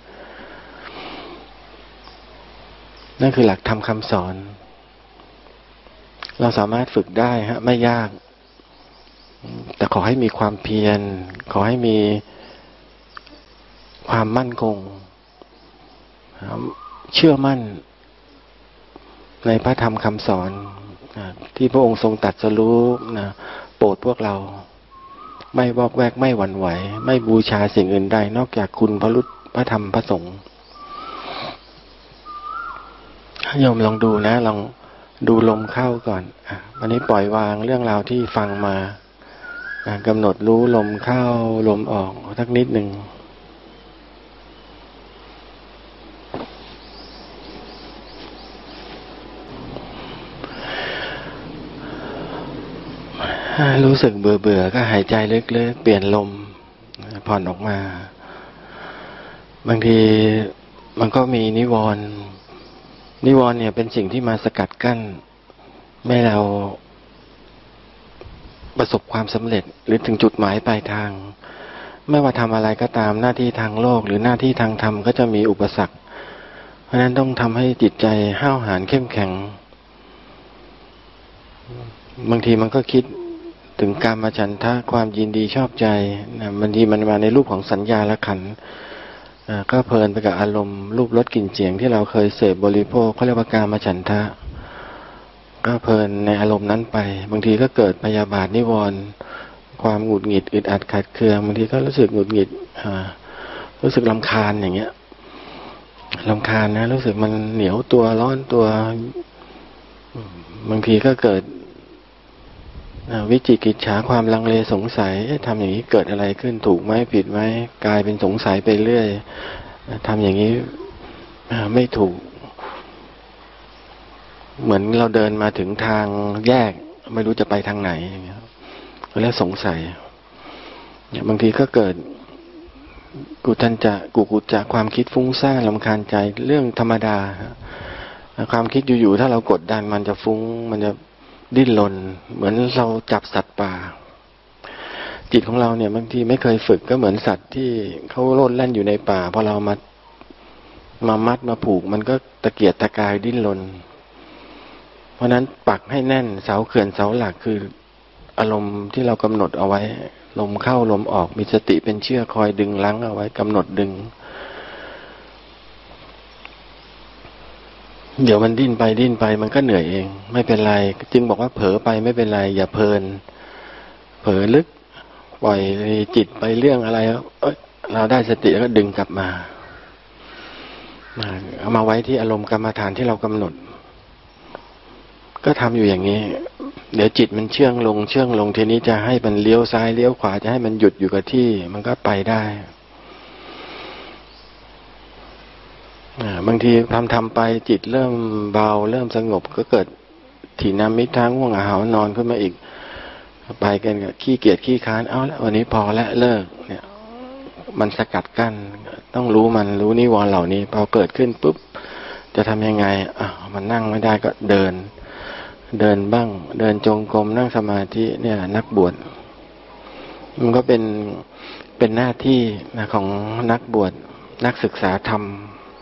นั่นคือหลักธรรมคำสอนเราสามารถฝึกได้ไม่ยากแต่ขอให้มีความเพียรขอให้มีความมั่นคงเชื่อมั่นในพระธรรมคำสอนที่พระองค์ทรงตรัสรู้โปรดพวกเราไม่วอกแวกไม่หวั่นไหวไม่บูชาสิ่งอื่นใดนอกจากคุณพระธรรมพระสงฆ์โยมลองดูนะลองดูลมเข้าก่อนวันนี้ปล่อยวางเรื่องราวที่ฟังมากำหนดรู้ลมเข้าลมออกสักนิดหนึ่งรู้สึกเบื่อก็หายใจลึกๆเปลี่ยนลมผ่อนออกมาบางทีมันก็มีนิวรณ์เนี่ยเป็นสิ่งที่มาสกัดกั้นไม่เราประสบความสำเร็จหรือถึงจุดหมายปลายทางไม่ว่าทำอะไรก็ตามหน้าที่ทางโลกหรือหน้าที่ทางธรรมก็จะมีอุปสรรคเพราะฉะนั้นต้องทำให้จิตใจห้าวหาญเข้มแข็งบางทีมันก็คิดถึงกามฉันทะความยินดีชอบใจบางทีมันมาในรูปของสัญญาและขันธ์ก็เพลินไปกับอารมณ์รูปรสกลิ่นเสียงที่เราเคยเสพบริโภคเขาเรียกว่ากามฉันทะก็เพลินในอารมณ์นั้นไปบางทีก็เกิดพยาบาทนิวรณ์ความหงุดหงิดอึดอัดขัดเคืองบางทีก็รู้สึกหงุดหงิดรู้สึกรำคาญอย่างเงี้ยรำคาญนะรู้สึกมันเหนียวตัวร้อนตัวบางทีก็เกิดวิจิกิจฉาความลังเลสงสัยทำอย่างนี้เกิดอะไรขึ้นถูกไหมผิดไหมกลายเป็นสงสัยไปเรื่อยทำอย่างนี้ไม่ถูกเหมือนเราเดินมาถึงทางแยกไม่รู้จะไปทางไหนแล้วสงสัยบางทีก็เกิดกุจะความคิดฟุ้งซ่านรำคาญใจเรื่องธรรมดาความคิดอยู่ๆถ้าเรากดดันมันจะฟุ้งมันจะดิ้นรนเหมือนเราจับสัตว์ป่าจิตของเราเนี่ยบางทีไม่เคยฝึกก็เหมือนสัตว์ที่เขาโลดแล่นอยู่ในป่าพอเรามามัดมาผูกมันก็ตะเกียกตะกายดิ้นรนเพราะนั้นปักให้แน่นเสาเขื่อนเสาหลักคืออารมณ์ที่เรากำหนดเอาไว้ลมเข้าลมออกมีสติเป็นเชือกคอยดึงรั้งเอาไว้กำหนดดึงเดี๋ยวมันดิ้นไปมันก็เหนื่อยเองไม่เป็นไรจึงบอกว่าเผลอไปไม่เป็นไรอย่าเพลินเผลอลึกปล่อยจิตไปเรื่องอะไรเราได้สติแล้วก็ดึงกลับมาเอามาไว้ที่อารมณ์กรรมฐานที่เรากำหนดก็ทำอยู่อย่างนี้เดี๋ยวจิตมันเชื่องลงทีนี้จะให้มันเลี้ยวซ้ายเลี้ยวขวาจะให้มันหยุดอยู่กับที่มันก็ไปได้บางทีทำไปจิตเริ่มเบาเริ่มสงบก็เกิดถีนามิทางง่วงหาวนอนขึ้นมาอีกไปกันกับขี้เกียจขี้ค้านเอาละวันนี้พอแล้วเลิกเนี่ยมันสกัดกั้นต้องรู้นิวรณ์เหล่านี้พอเกิดขึ้นปุ๊บจะทำยังไงมันนั่งไม่ได้ก็เดินบ้างเดินจงกรมนั่งสมาธิเนี่ยนักบวชมันก็เป็นหน้าที่ของนักบวชนักศึกษาธรรม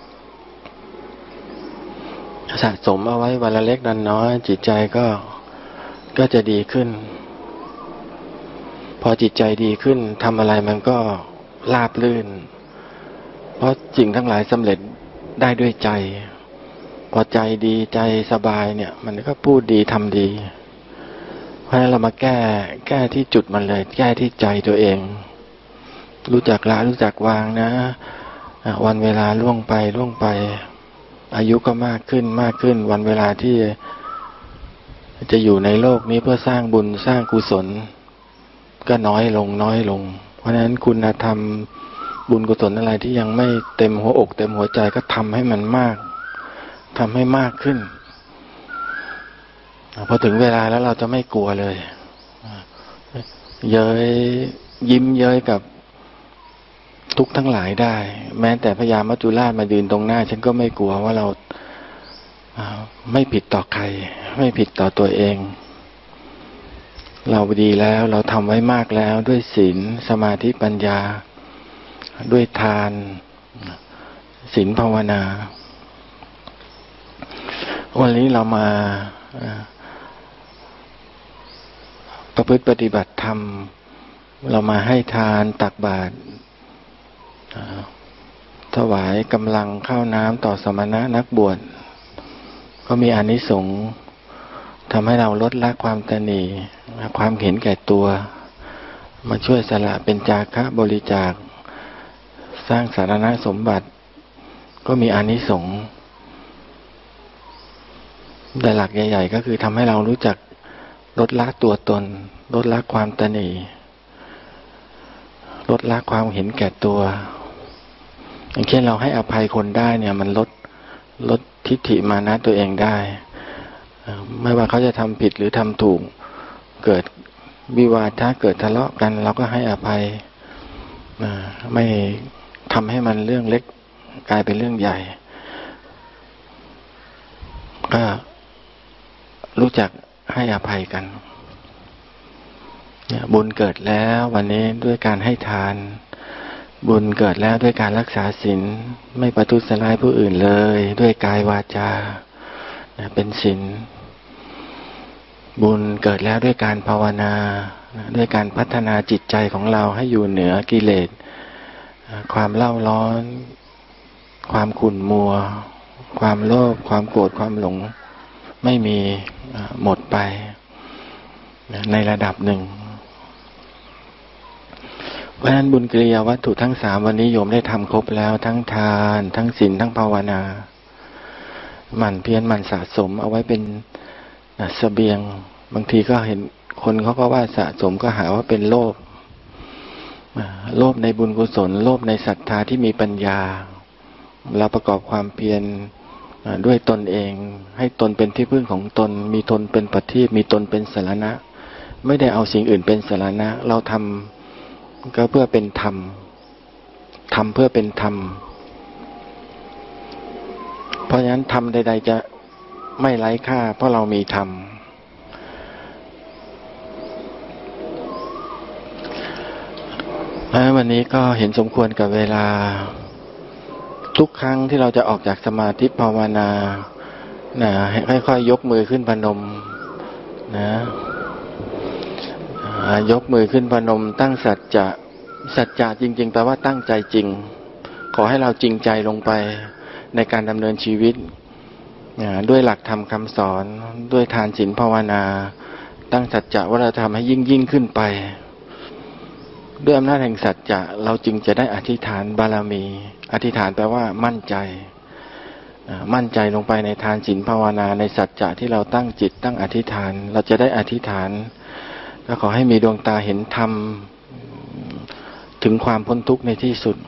สะสมเอาไว้วันละเล็กน้อยจิตใจก็จะดีขึ้นพอจิตใจดีขึ้นทำอะไรมันก็ราบรื่นเพราะสิ่งทั้งหลายสำเร็จได้ด้วยใจพอใจดีใจสบายเนี่ยมันก็พูดดีทำดีเพราะฉะนั้นเรามาแก้ที่จุดมันเลยแก้ที่ใจตัวเองรู้จักละรู้จักวางนะวันเวลาล่วงไปอายุก็มากขึ้นวันเวลาที่จะอยู่ในโลกนี้เพื่อสร้างบุญสร้างกุศลก็น้อยลงเพราะฉะนั้นคุณธรรมบุญกุศลอะไรที่ยังไม่เต็มหัวอกเต็มหัวใจก็ทำให้มันมากทำให้มากขึ้นพอถึงเวลาแล้วเราจะไม่กลัวเลยยิ้มเย้ยกับทุกทั้งหลายได้แม้แต่พญามัจจุราชมายืนตรงหน้าฉันก็ไม่กลัวว่าเราไม่ผิดต่อใครไม่ผิดต่อตัวเองเราดีแล้วเราทำไว้มากแล้วด้วยศีลสมาธิปัญญาด้วยทานศีลภาวนาวันนี้เรามาประพฤติปฏิบัติธรรมเรามาให้ทานตักบาตรถวายกำลังข้าวน้ำต่อสมณะนักบวชก็มีอานิสงส์ทำให้เราลดละความตนีความเห็นแก่ตัวมาช่วยสละเป็นจาคะบริจาคสร้างสาธารณสมบัติก็มีอานิสงส์แต่หลักใหญ่ๆก็คือทำให้เรารู้จักลดละตัวตนลดละความตนีลดละความเห็นแก่ตัวอย่างเช่นเราให้อภัยคนได้เนี่ยมันลดทิฏฐิมานะตัวเองได้ไม่ว่าเขาจะทำผิดหรือทำถูกเกิดวิวาทะเกิดทะเลาะกันเราก็ให้อภัยไม่ทำให้มันเรื่องเล็กกลายเป็นเรื่องใหญ่ก็รู้จักให้อภัยกันบุญเกิดแล้ววันนี้ด้วยการให้ทานบุญเกิดแล้วด้วยการรักษาศีลไม่ประทุษร้ายผู้อื่นเลยด้วยกายวาจาเป็นศีลบุญเกิดแล้วด้วยการภาวนาด้วยการพัฒนาจิตใจของเราให้อยู่เหนือกิเลสความเล่าร้อนความขุ่นมัวความโลภความโกรธความหลงไม่มีหมดไปในระดับหนึ่งเพราะฉะนั้นบุญกิริยาวัตถุทั้ง3วันนี้โยมได้ทำครบแล้วทั้งทานทั้งศีลทั้งภาวนาหมั่นเพียรหมั่นสะสมเอาไว้เป็นเสบียงบางทีก็เห็นคนเขาก็ว่าสะสมก็หาว่าเป็นโลภในบุญกุศลโลภในศรัทธาที่มีปัญญาเราประกอบความเพียรด้วยตนเองให้ตนเป็นที่พึ่งของตนมีตนเป็นปัจจีมีตนเป็นสรณะไม่ได้เอาสิ่งอื่นเป็นสรณะเราทำก็เพื่อเป็นธรรมทำเพื่อเป็นธรรมเพราะฉะนั้นธรรมใดๆจะไม่ไร้ค่าเพราะเรามีธรรมวันนี้ก็เห็นสมควรกับเวลาทุกครั้งที่เราจะออกจากสมาธิภาวนาค่อยๆยกมือขึ้นพนมยกมือขึ้นพนมตั้งสัจจะจริงๆแปลว่าตั้งใจจริงขอให้เราจริงใจลงไปในการดำเนินชีวิตด้วยหลักธรรมคำสอนด้วยทานศีลภาวนาตั้งสัจจะว่าเราทำให้ยิ่งขึ้นไปด้วยอำนาจแห่งสัจจะเราจึงจะได้อธิษฐานบารมีอธิษฐานแปลว่ามั่นใจลงไปในทานศีลภาวนาในสัจจะที่เราตั้งจิตตั้งอธิษฐานเราจะได้อธิษฐานก็ขอให้มีดวงตาเห็นธรรมถึงความพ้นทุกข์ในที่สุด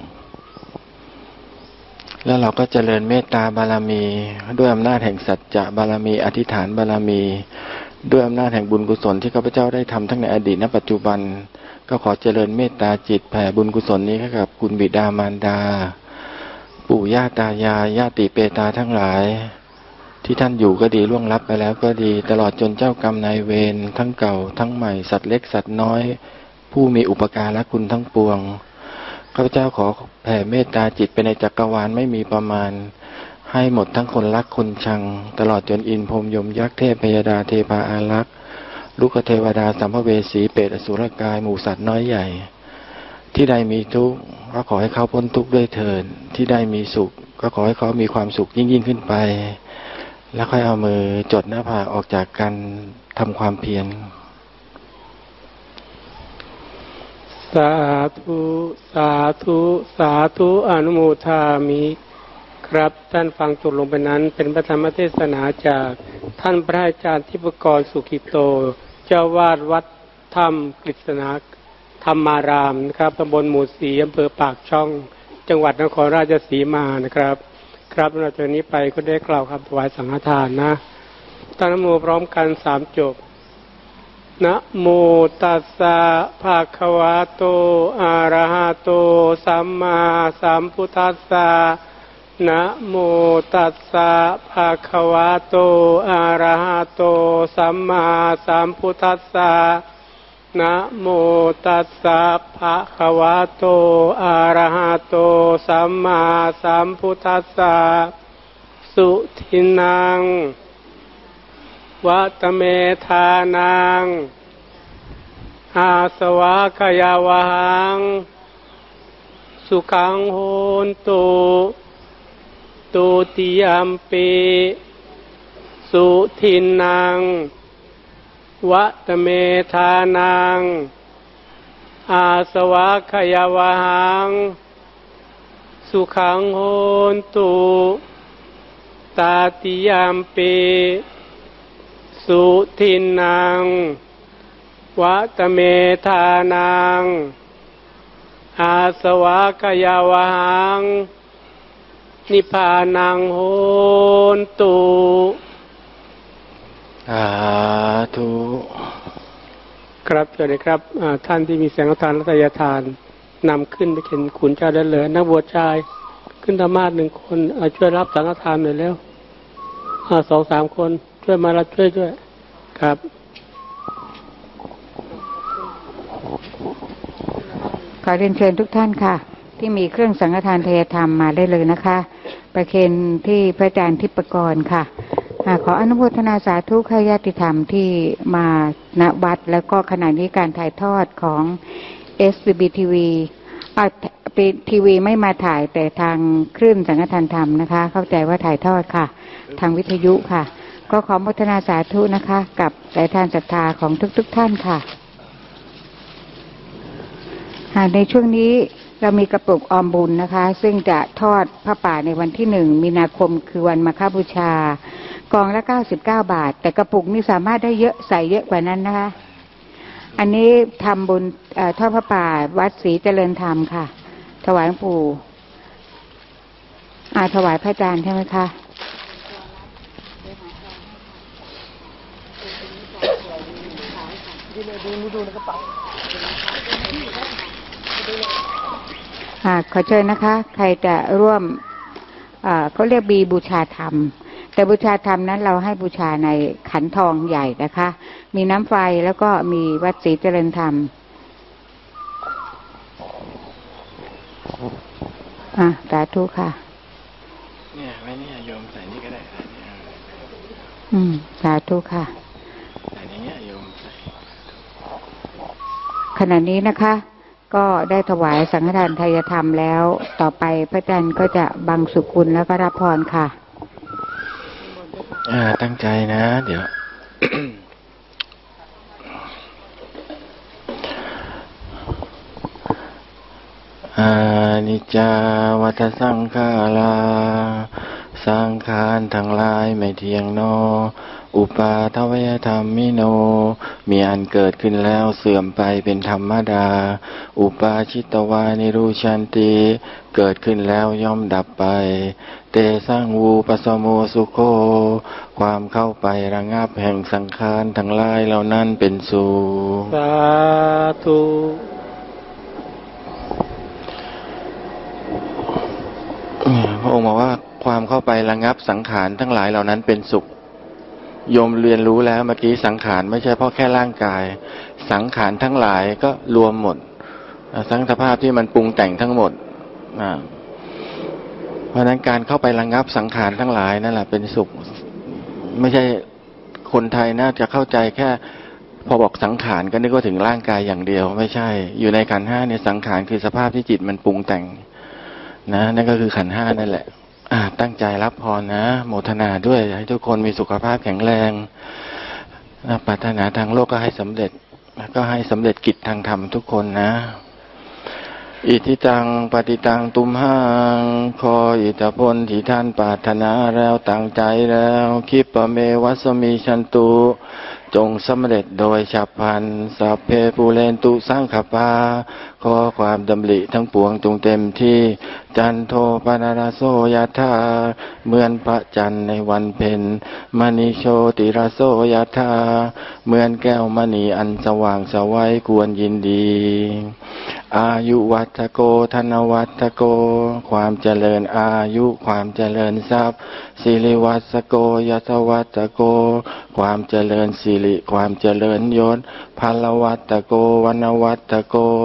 แล้วเราก็เจริญเมตตาบารมีด้วยอำนาจแห่งสัจจะบารมีอธิษฐานบารมีด้วยอำนาจแห่งบุญกุศลที่ข้าพเจ้าได้ทำทั้งในอดีตและปัจจุบันก็ขอเจริญเมตตาจิตแผ่บุญกุศลนี้ให้กับคุณบิดามารดาปู่ย่าตายายญาติเปตาทั้งหลายที่ท่านอยู่ก็ดีล่วงลับไปแล้วก็ดีตลอดจนเจ้ากรรมนายเวรทั้งเก่าทั้งใหม่สัตว์เล็กสัตว์น้อยผู้มีอุปการะคุณทั้งปวงข้าพเจ้าขอแผ่เมตตาจิตไปในจักรวาลไม่มีประมาณให้หมดทั้งคนรักคนชังตลอดจนอินพรหมยมยักษ์เทพพยดาเทพาอารักษ์ลูกเทวดาสัมภเวสีเปรตอสุรกายหมู่สัตว์น้อยใหญ่ที่ใดมีทุกข์ก็ขอให้เขาพ้นทุกข์ด้วยเถิดที่ใดมีสุขก็ขอให้เขามีความสุขยิ่งขึ้นไปแล้วค่อยเอามือจดหน้าผากออกจากกันทำความเพียรสาธุสาธุสาธุอนุโมทามิครับท่านฟังจบลงไปนั้นเป็นพระธรรมเทศนาจากท่านพระอาจารย์ทิพกรสุขิโตเจ้าวาดวัดธรรมกฤษณาธรรมารามนะครับตำบลหมู่ 4อำเภอปากช่องจังหวัดนครราชสีมานะครับครับหลังจากนี้ไปก็ได้กล่าวคำถวายสังฆทานนะตั้งนะโมพร้อมกัน3จบนะโมตัสสะภะคะวะโตอะระหะโตสัมมาสัมพุทธัสสะนะโมตัสสะภะคะวะโตอะระหะโตสัมมาสัมพุทธัสสะนะโมตัสสะภะคะวะโตอะระหะโตสัมมาสัมพุทธัสสะสุทินังวัตเมธานังอาสวะขยาวหังสุขังโหนตุตุติยัมปิสุทินังวัตเมธานังอาสวะขยาวหังสุขังโหนตุตาติยัมปิสุทินังวัตเมธานังอาสวะขยาวหังนิพพานังโหนตุสาธุครับสวัสดีครับท่านที่มีแสงทานและทายทานนำขึ้นไปเข็นขุนเจ้าได้เลยนักบวชชายขึ้นธรรมาส1 คนช่วยรับสังฆทานหน่อยแล้ว2-3 คนช่วยมารับช่วยด้วยครับขอเรียนเชิญทุกท่านค่ะที่มีเครื่องสังฆทานทายธรรมมาได้เลยนะคะประเคนที่พระอาจารย์ทิพกรค่ะขออนุโมทนาสาธุขญาติธรรมที่มาณวัดแล้วก็ขณะนี้การถ่ายทอดของ SBB TV ทีวีไม่มาถ่ายแต่ทางคลื่นสังฆทานธรรมนะคะเข้าใจว่าถ่ายทอดค่ะทางวิทยุค่ะก็ขออนุโมทนาสาธุนะคะกับสายทานศรัทธาของทุกท่านค่ะในช่วงนี้เรามีกระปุกออมบุญนะคะซึ่งจะทอดผ้าป่าในวันที่1 มีนาคมคือวันมาฆบูชากองละ99 บาทแต่กระปุกนี้สามารถได้เยอะใส่เยอะกว่านั้นนะคะอันนี้ทำบุญทอดผ้าป่าวัดศรีเจริญธรรมค่ะถวายหลวงปู่ถวายพระอาจารย์ใช่ไหมคะขอเชิญนะคะใครจะร่วมเขาเรียกบีบูชาธรรมแต่บูชาธรรมนั้นเราให้บูชาในขันทองใหญ่นะคะมีน้ำไฟแล้วก็มีวัดศรีเจริญธรรมสาธุค่ะเนี่ยไว้เนี่ยโยมใส่นี่ก็ได้สาธุค่ะใส่อย่างเงี้ยโยมใส่ขณะนี้นะคะก็ได้ถวายสังฆทานทายธรรมแล้วต่อไปพระอาจารย์ก็จะบังสุกุลแล้วก็รับพรค่ะตั้งใจนะเดี๋ยว อานิจจาวัฏสังขาราสังขารทั้งหลายไม่เที่ยงโนอุปาทวยธรรมมิโนมีอันเกิดขึ้นแล้วเสื่อมไปเป็นธรรมดาอุปาชิตวานิรูชันติเกิดขึ้นแล้วย่อมดับไปเตสังวูปสโมสุโคความเข้าไประงับแห่งสังขารทั้งหลายเหล่านั้นเป็นสุขสาธุพระองค์บอกว่าความเข้าไประงับสังขารทั้งหลายเหล่านั้นเป็นสุขโยมเรียนรู้แล้วเมื่อกี้สังขารไม่ใช่เพราะแค่ร่างกายสังขารทั้งหลายก็รวมหมดทั้งสภาพที่มันปรุงแต่งทั้งหมดเพราะนั้นการเข้าไประงับสังขารทั้งหลายนั่นแหละเป็นสุขไม่ใช่คนไทยน่าจะเข้าใจแค่พอบอกสังขารก็นึกว่าถึงร่างกายอย่างเดียวไม่ใช่อยู่ในขันธ์ 5เนี่ยสังขารคือสภาพที่จิตมันปรุงแต่งนะนั่นก็คือขันธ์ 5นั่นแหละตั้งใจรับพรนะโมทนาด้วยให้ทุกคนมีสุขภาพแข็งแรงปรารถนาทางโลกก็ให้สำเร็จก็ให้สำเร็จกิจทางธรรมทุกคนนะอิทิตังปฏิตังตุมหังขออิทธิพลที่ท่านปรารถนาแล้วตั้งใจแล้วคิปะเมวัสมิชันตุจงสำเร็จโดยฉับพลันสัพเพปูเรนตุสังขปาขอความดำริทั้งปวงจงเต็มที่จันโทปนาราโสยถาเหมือนพระจันทร์ในวันเพ็ญมณีโชติราโสยถาเหมือนแก้วมณีอันสว่างสวัยควรยินดีอายุวัฏโกธนวัฏโกความเจริญอายุความเจริญทรัพย์สิริวัฏโกยศวัฏโกความเจริญสิริความเจริญยศพลวัฏโกวนวัฏโก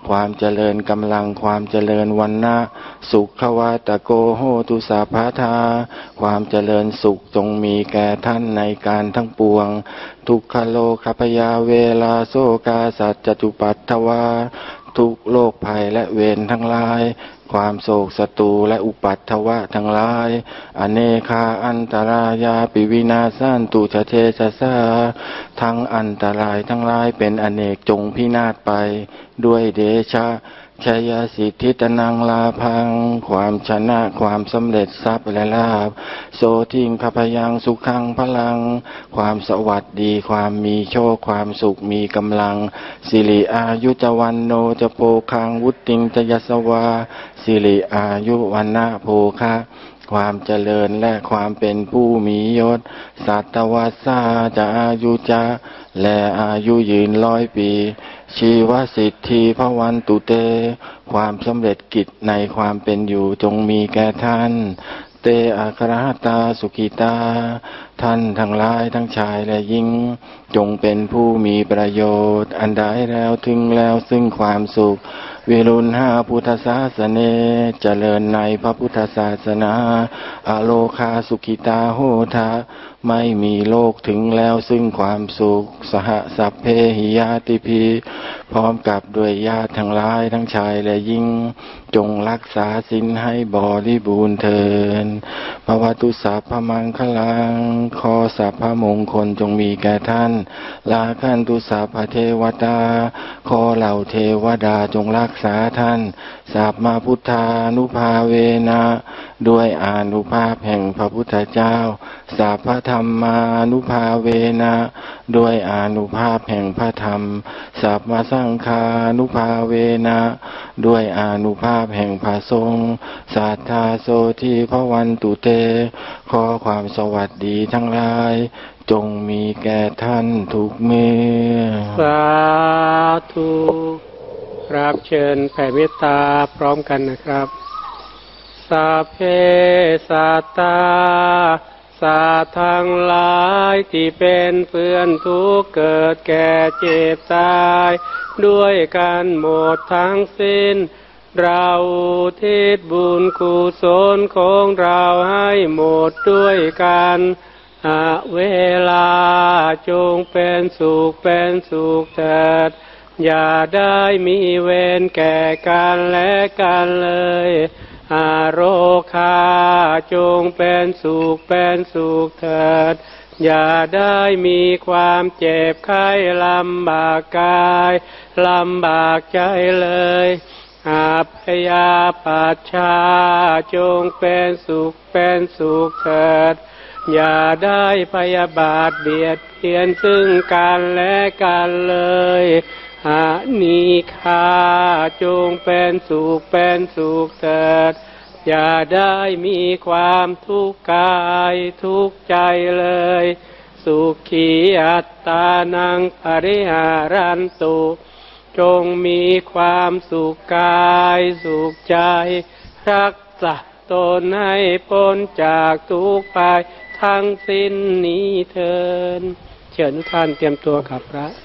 ความเจริญกำลังความเจริญวรรณะสุขวาตโกโหตุสัพพทาความเจริญสุขจงมีแก่ท่านในการทั้งปวงทุกขโลกพยาเวลาโสกาสัจจตุปัตถวาทุกโรคภัยและเวรทั้งหลายความโศกศัตรูและอุปัตถวะทั้งหลายอเนคาอันตรายาปิวินาสันตุชเชชะสาทั้งอันตรายทั้งหลายเป็นอเนกจงพินาศไปด้วยเดชะชัยสิทธิตนังลาภังความชนะความสำเร็จทรัพย์และลาภโสทิงขพยังสุขังพลังความสวัสดีความมีโชคความสุขมีกำลังสิริอายุจวันโนจะโพคังวุติงจะยสวาสิริอายุวันนะโภคะความเจริญและความเป็นผู้มียศสัตวัสสาจะอายุจะและอายุยืน100 ปีชีวสิทธิภวันตุเตความสำเร็จกิจในความเป็นอยู่จงมีแก่ท่านเตอัครหตาสุขิตาท่านทั้งหลายทั้งชายและหญิงจงเป็นผู้มีประโยชน์อันใดแล้วถึงแล้วซึ่งความสุขวิรุณหาพุทธศาสเนเจริญในพระพุทธศาสนาอโลคาสุขิตาโหทะไม่มีโลกถึงแล้วซึ่งความสุขสหสัพเพหิยาติพีพร้อมกับด้วยญาติทั้งหลายทั้งชายและหญิงจงรักษาศีลให้บริบูรณ์เถิดภวตุสัพพมังคลังขอสัพพมงคลจงมีแก่ท่านลาคันตุสัพพเทวตาขอเหล่าเทวดาจงรักษาท่านสัพมาพุทธานุภาเวนะด้วยอานุภาพแห่งพระพุทธเจ้าสัพพธรรมานุภาเวนะด้วยอานุภาพแห่งพระธรรมสัพพสังฆานุภาเวนะด้วยอานุภาพแห่งพระสงฆ์สัทธาโสทิภวันตุเตขอความสวัสดีทั้งหลายจงมีแก่ท่านทุกเมื่อสาธุรับเชิญแผ่เมตตาพร้อมกันนะครับสัพเพสัตตาสัตว์ทั้งหลายที่เป็นเพื่อนทุกข์เกิดแก่เจ็บตายด้วยกันหมดทั้งสิ้นเราอุทิศบุญกุศลของเราให้หมดด้วยกันเวลาจงเป็นสุขเถิดอย่าได้มีเวรแก่กันและกันเลยโรคาจงเป็นสุขเถิดอย่าได้มีความเจ็บไข้ลำบากกายลำบากใจเลยพยาปัชชาจงเป็นสุขเถิดอย่าได้พยาบาทเบียดเบียนซึ่งกันและกันเลยนิฆาจงเป็นสุขเถิดอย่าได้มีความทุกข์กายทุกข์ใจเลยสุขีอัตตานังปริหารันตุจงมีความสุขกายสุขใจรักษาตนให้พ้นจากทุกข์ภัยทั้งสิ้นนี้เถิดเชิญทุกท่านเตรียมตัวกับพระ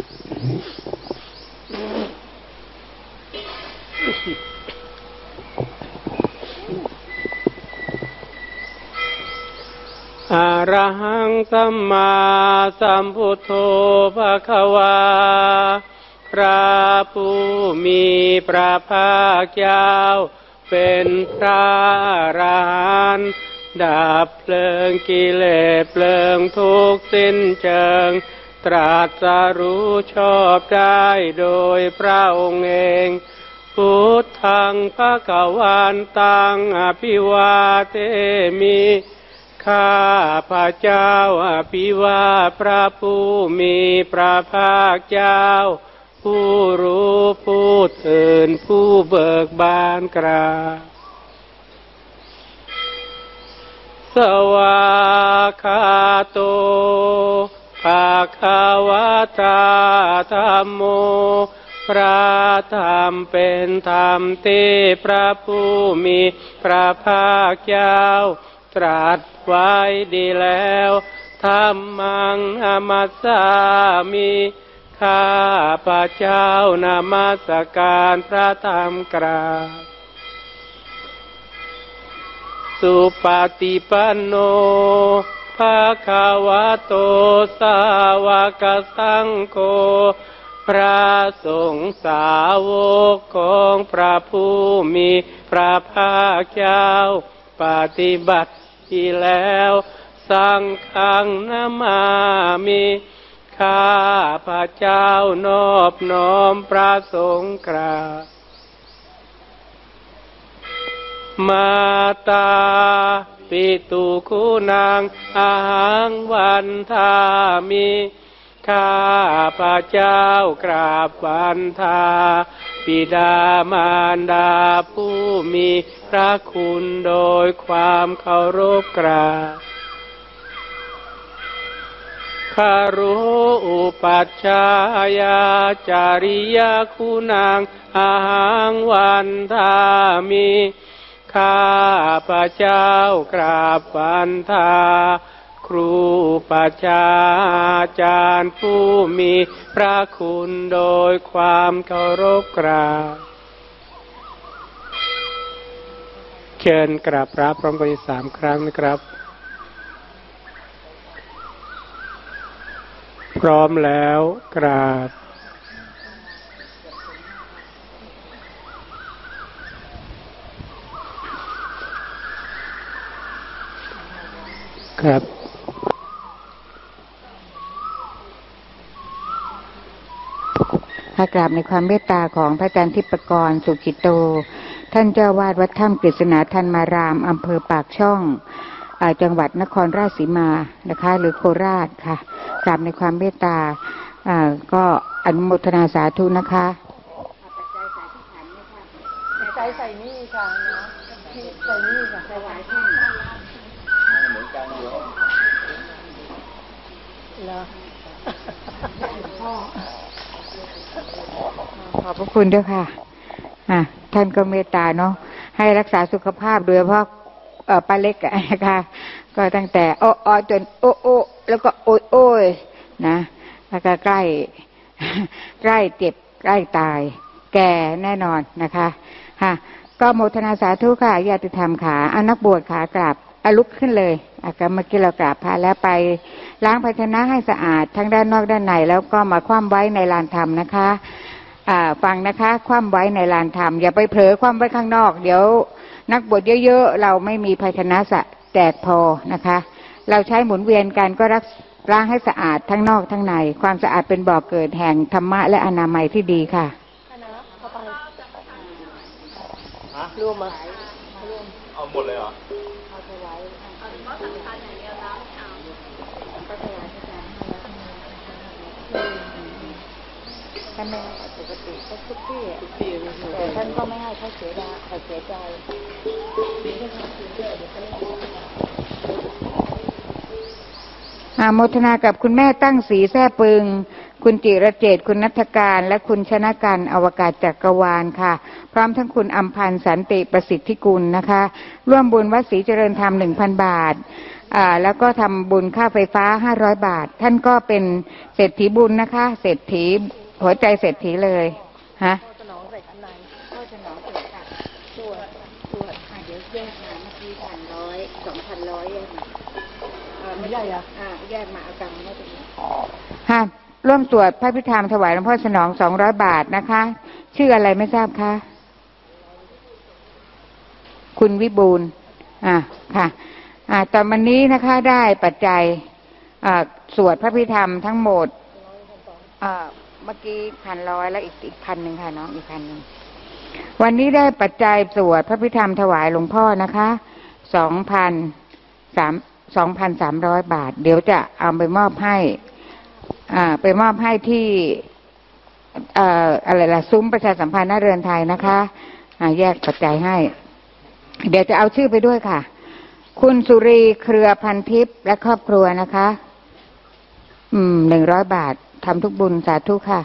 อะระหังสัมมาสัมพุทโธภควาพระผู้มีพระภาคเจ้าเป็นพระอรหันต์ดับเพลิงกิเลสเพลิงทุกข์สิ้นเชิงตรัสรู้ชอบได้โดยพระองค์เองพุทธังภควันตังอภิวาเทมิข้าพระเจ้าอภิวาทพระผู้มีพระภาคเจ้าผู้รู้ผู้ตื่นผู้เบิกบานกล่าวสวากขาโตภะคะวะตาธัมโมพระธรรมเป็นธรรมที่พระผู้มีพระภาคเจ้าตรัสไว้ดีแล้วธัมมังอมัสสามิข้าพระเจ้านมัสการพระธรรมกราบสุปฏิปันโนภะคะวะโตสาวกสังโฆพระสงฆ์สาวกของพระผู้มีพระภาคเจ้าปฏิบัติที่แล้วสังฆังนามามิข้าพระเจ้านอบน้อมพระสงฆ์กราบมาตาปิตุคุณังอาหังวันทามิข้าพระเจ้ากราบวันทาบิดามารดาผู้มีพระคุณโดยความเคารพกราบคารุอุปัชฌายาจาริยคุณังอาหังวันทามิข้าพระเจ้ากราบวันทาครูปัจฉาจารย์ผู้มีพระคุณโดยความเคารพกราบเชิญกราบพระพร้อมกันอีก3 ครั้งนะครับพร้อมแล้วกราบครับกราบในความเมตตาของพระอาจารย์ทิพกรสุขิโตท่านเจ้าวาดวัดถ้ำกฤษณาธรรมารามอำเภอปากช่องจังหวัดนครราชสีมานะคะหรือโคราชค่ะกราบในความเมตตาก็อนุโมทนาสาธุนะคะใส่นี่ค่ะนะใส่นี่ค่ะถวายท่านเหมือนกันอยู่แล้วขอบพระคุณด้วยค่ะท่านก็เมตตาเนาะให้รักษาสุขภาพโดยเฉพาะป้าเล็กนะคะก็ตั้งแต่โอจนโอแล้วก็โอยนะแล้วก็ใกล้เจ็บใกล้ตายแก่แน่นอนนะคะก็โมทนาสาธุค่ะญาติธรรมขานักบวชขากราบลุกขึ้นเลยก็เมื่อกี้เรากราบพระแล้วไปล้างภาชนะให้สะอาดทั้งด้านนอกด้านในแล้วก็มาคว่ำไว้ในลานธรรมนะคะฟังนะคะคว่ำไว้ในลานธรรมอย่าไปเผลอคว่ำไว้ข้างนอกเดี๋ยวนักบวชเยอะๆเราไม่มีภาชนะแจกพอนะคะเราใช้หมุนเวียนกันก็ล้างให้สะอาดทั้งนอกทั้งในความสะอาดเป็นบ่อกเกิดแห่งธรรมะและอนามัยที่ดีค่ะรวมมาเอาหมดเลยเหรอท่านไม่ให้ปกติก็ทุกที่แต่ท่านก็ไม่ให้เขาเสียใจโมทนากับคุณแม่ตั้งศรีแท้ปึงคุณจิรเจตคุณณัฐการและคุณชนะการอวกาศจักรวาลค่ะพร้อมทั้งคุณอำพันธ์สันติประสิทธิกุลนะคะร่วมบุญวัดศรีเจริญธรรม 1,000 บาทแล้วก็ทำบุญค่าไฟฟ้า500 บาทท่านก็เป็นเศรษฐีบุญนะคะเศรษฐีหัวใจเศรษฐีเลยสนองใส่ข้างในสนองเสร็จค่ะตรวจเดี๋ยวแยกมาเมื่อกี้1,100 2,100 ไม่ใหญ่แยกมาเอาตังค์มาตรงนี้ร่วมตรวจพระพิธามถวายหลวงพ่อสนอง200 บาทนะคะชื่ออะไรไม่ทราบคะคุณวิบูลย์ค่ะตอนวันนี้นะคะได้ปัจจัยสวดพระพิธามทั้งหมดเมื่อกี้1,100แล้วอีก1,000ค่ะน้องอีก1,000วันนี้ได้ปัจจัยสวดพระพิธามถวายหลวงพ่อนะคะ2,300 บาทเดี๋ยวจะเอาไปมอบให้ที่อะไรล่ะซุ้มประชาสัมพันธ์หน้าเรือนไทยนะคะแยกปัจจัยให้เดี๋ยวจะเอาชื่อไปด้วยค่ะคุณสุรีเครือพันทิพย์และครอบครัวนะคะ100 บาททำทุกบุญสาธุค่ะ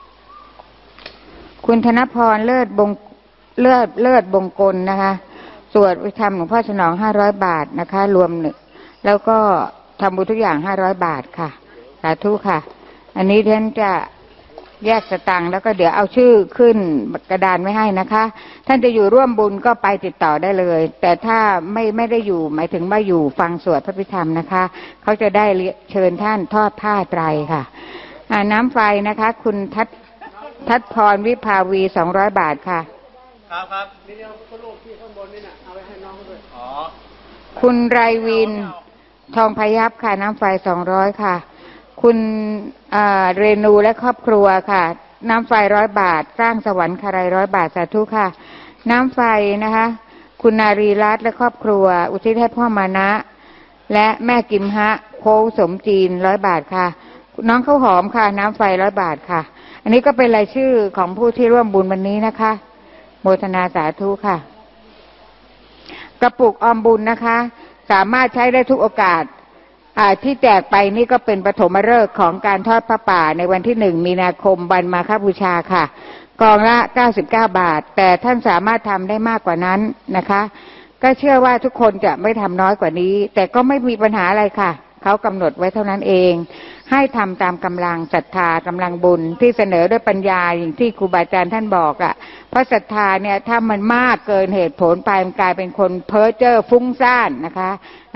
คุณธนพรเลิศบงกลนะคะสวดวิธรรมหลวงพ่อสนอง500 บาทนะคะรวมแล้วก็ทำบุญทุกอย่าง500 บาทค่ะสาธุค่ะอันนี้ท่านจะแยกสตังค์แล้วก็เดี๋ยวเอาชื่อขึ้นกระดานไว้ให้นะคะ ท่านจะอยู่ร่วมบุญก็ไปติดต่อได้เลย แต่ถ้าไม่ได้อยู่หมายถึงว่าอยู่ฟังสวดพระพิธรรมนะคะเขาจะได้เชิญท่านทอดผ้าไตรค่ะน้ำไฟนะคะ คุณทัดพรวิภาวี200 บาทค่ะครับนี่เอาพระรูปที่ข้างบนนี่นะเอาไว้ให้น้องด้วยคุณไรวินทองพยัพค่ะน้ำไฟ200ค่ะคุณเรนูและครอบครัวค่ะน้ำไฟ100 บาทสร้างสวรรค์คาราย100 บาทสาธุค่ะน้ำไฟนะคะคุณนารีรัตน์และครอบครัวอุทิศให้พ่อมานะและแม่กิมฮะโคสมจีน100 บาทค่ะน้องข้าวหอมค่ะน้ำไฟ100 บาทค่ะอันนี้ก็เป็นรายชื่อของผู้ที่ร่วมบุญวันนี้นะคะโมทนาสาธุค่ะกระปุกออมบุญนะคะสามารถใช้ได้ทุกโอกาสที่แจกไปนี่ก็เป็นปฐมฤกษ์ของการทอดพระป่าในวันที่1 มีนาคมวันมาฆบูชาค่ะกองละ99 บาทแต่ท่านสามารถทำได้มากกว่านั้นนะคะก็เชื่อว่าทุกคนจะไม่ทำน้อยกว่านี้แต่ก็ไม่มีปัญหาอะไรค่ะเขากำหนดไว้เท่านั้นเองให้ทำตามกำลังศรัทธากำลังบุญที่เสนอด้วยปัญญาอย่างที่ครูบาอาจารย์ท่านบอกเพราะศรัทธาเนี่ยถ้ามันมากเกินเหตุผลไปมันกลายเป็นคนเพ้อเจ้อฟุ้งซ่านนะคะ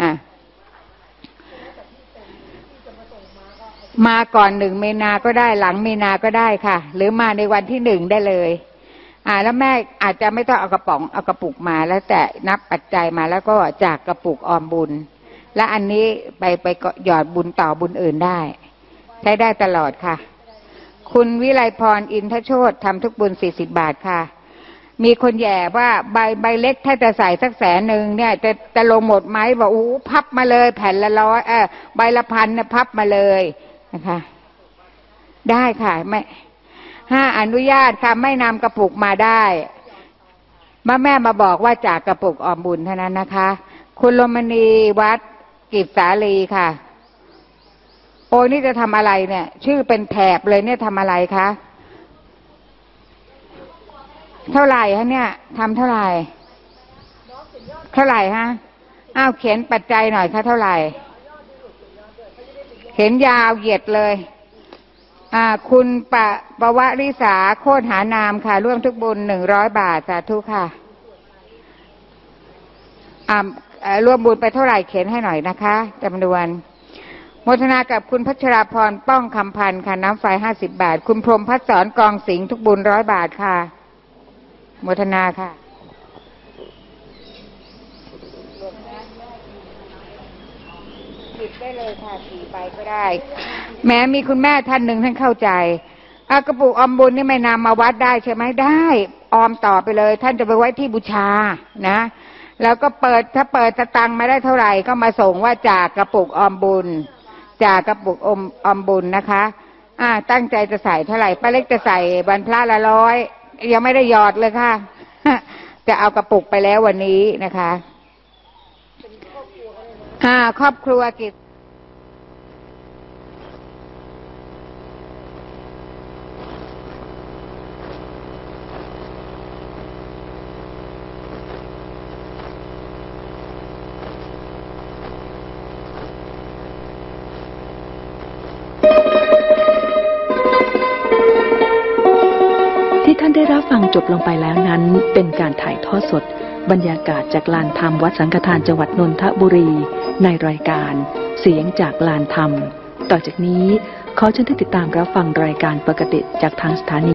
มาก่อน1 มีนาก็ได้หลังมีนาก็ได้ค่ะหรือมาในวันที่1ได้เลยแล้วแม่อาจจะไม่ต้องเอากระปุกมาแล้วแต่นับปัจจัยมาแล้วก็จากกระปุกออมบุญและอันนี้ไปหยอดบุญต่อบุญอื่นได้ใช้ได้ตลอดค่ะคุณวิไลพรอินทโชติทำทุกบุญ40 บาทค่ะมีคนแย่ว่าใบเล็กถ้าจะใส่สัก100,000เนี่ยจะลงหมดไหมบอกพับมาเลยแผ่นละ100ใบละ1,000เนี่ยพับมาเลยนะคะได้ค่ะไม่อนุญาตค่ะไม่นำกระปุกมาได้แม่มาบอกว่าจากกระปุกออมบุญเท่านั้นนะคะคุณลมณีวัดกิจสาลีค่ะโอ้นี่จะทำอะไรเนี่ยชื่อเป็นแถบเลยเนี่ยทำอะไรคะเท่าไหร่ฮะเนี่ยทำเท่าไหร่ฮะเขียนปัจจัยหน่อยค่ะเท่าไหร่เห็นยาวเหยียดเลยคุณปวริษาโคตรหานามค่ะร่วมทุกบุญ100 บาทสาธุค่ะร่วมบุญไปเท่าไหร่เขียนให้หน่อยนะคะจำนวนโมทนากับคุณพัชราพรป้องคำพันธ์ค่ะน้ำไฟ50 บาทคุณพรหมพัฒสอนกองสิงห์ทุกบุญ100 บาทค่ะโมทนาค่ะปิดได้เลยค่ะ4 ใบก็ได้แม้มีคุณแม่ท่านหนึ่งท่านเข้าใจกระปุกออมบุญนี่ไม่นำมาวัดได้ใช่ไหมได้ออมต่อไปเลยท่านจะไปไว้ที่บูชานะแล้วก็ถ้าเปิดสตังค์มาได้เท่าไหร่ก็มาส่งว่าจากกระปุกออมบุญจากกระปุกออมบุญนะคะตั้งใจจะใส่เท่าไหร่ป้าเล็กจะใส่วันพระละ100ยังไม่ได้หยอดเลยค่ะจะเอากระปุกไปแล้ววันนี้นะคะครอบครัวกิจที่ท่านได้รับฟังจบลงไปแล้วนั้นเป็นการถ่ายทอดสดบรรยากาศจากลานธรรมวัดสังฆทานจังหวัดนนทบุรีในรายการเสียงจากลานธรรมต่อจากนี้ขอเชิญท่านติดตามรับฟังรายการปกติจากทางสถานี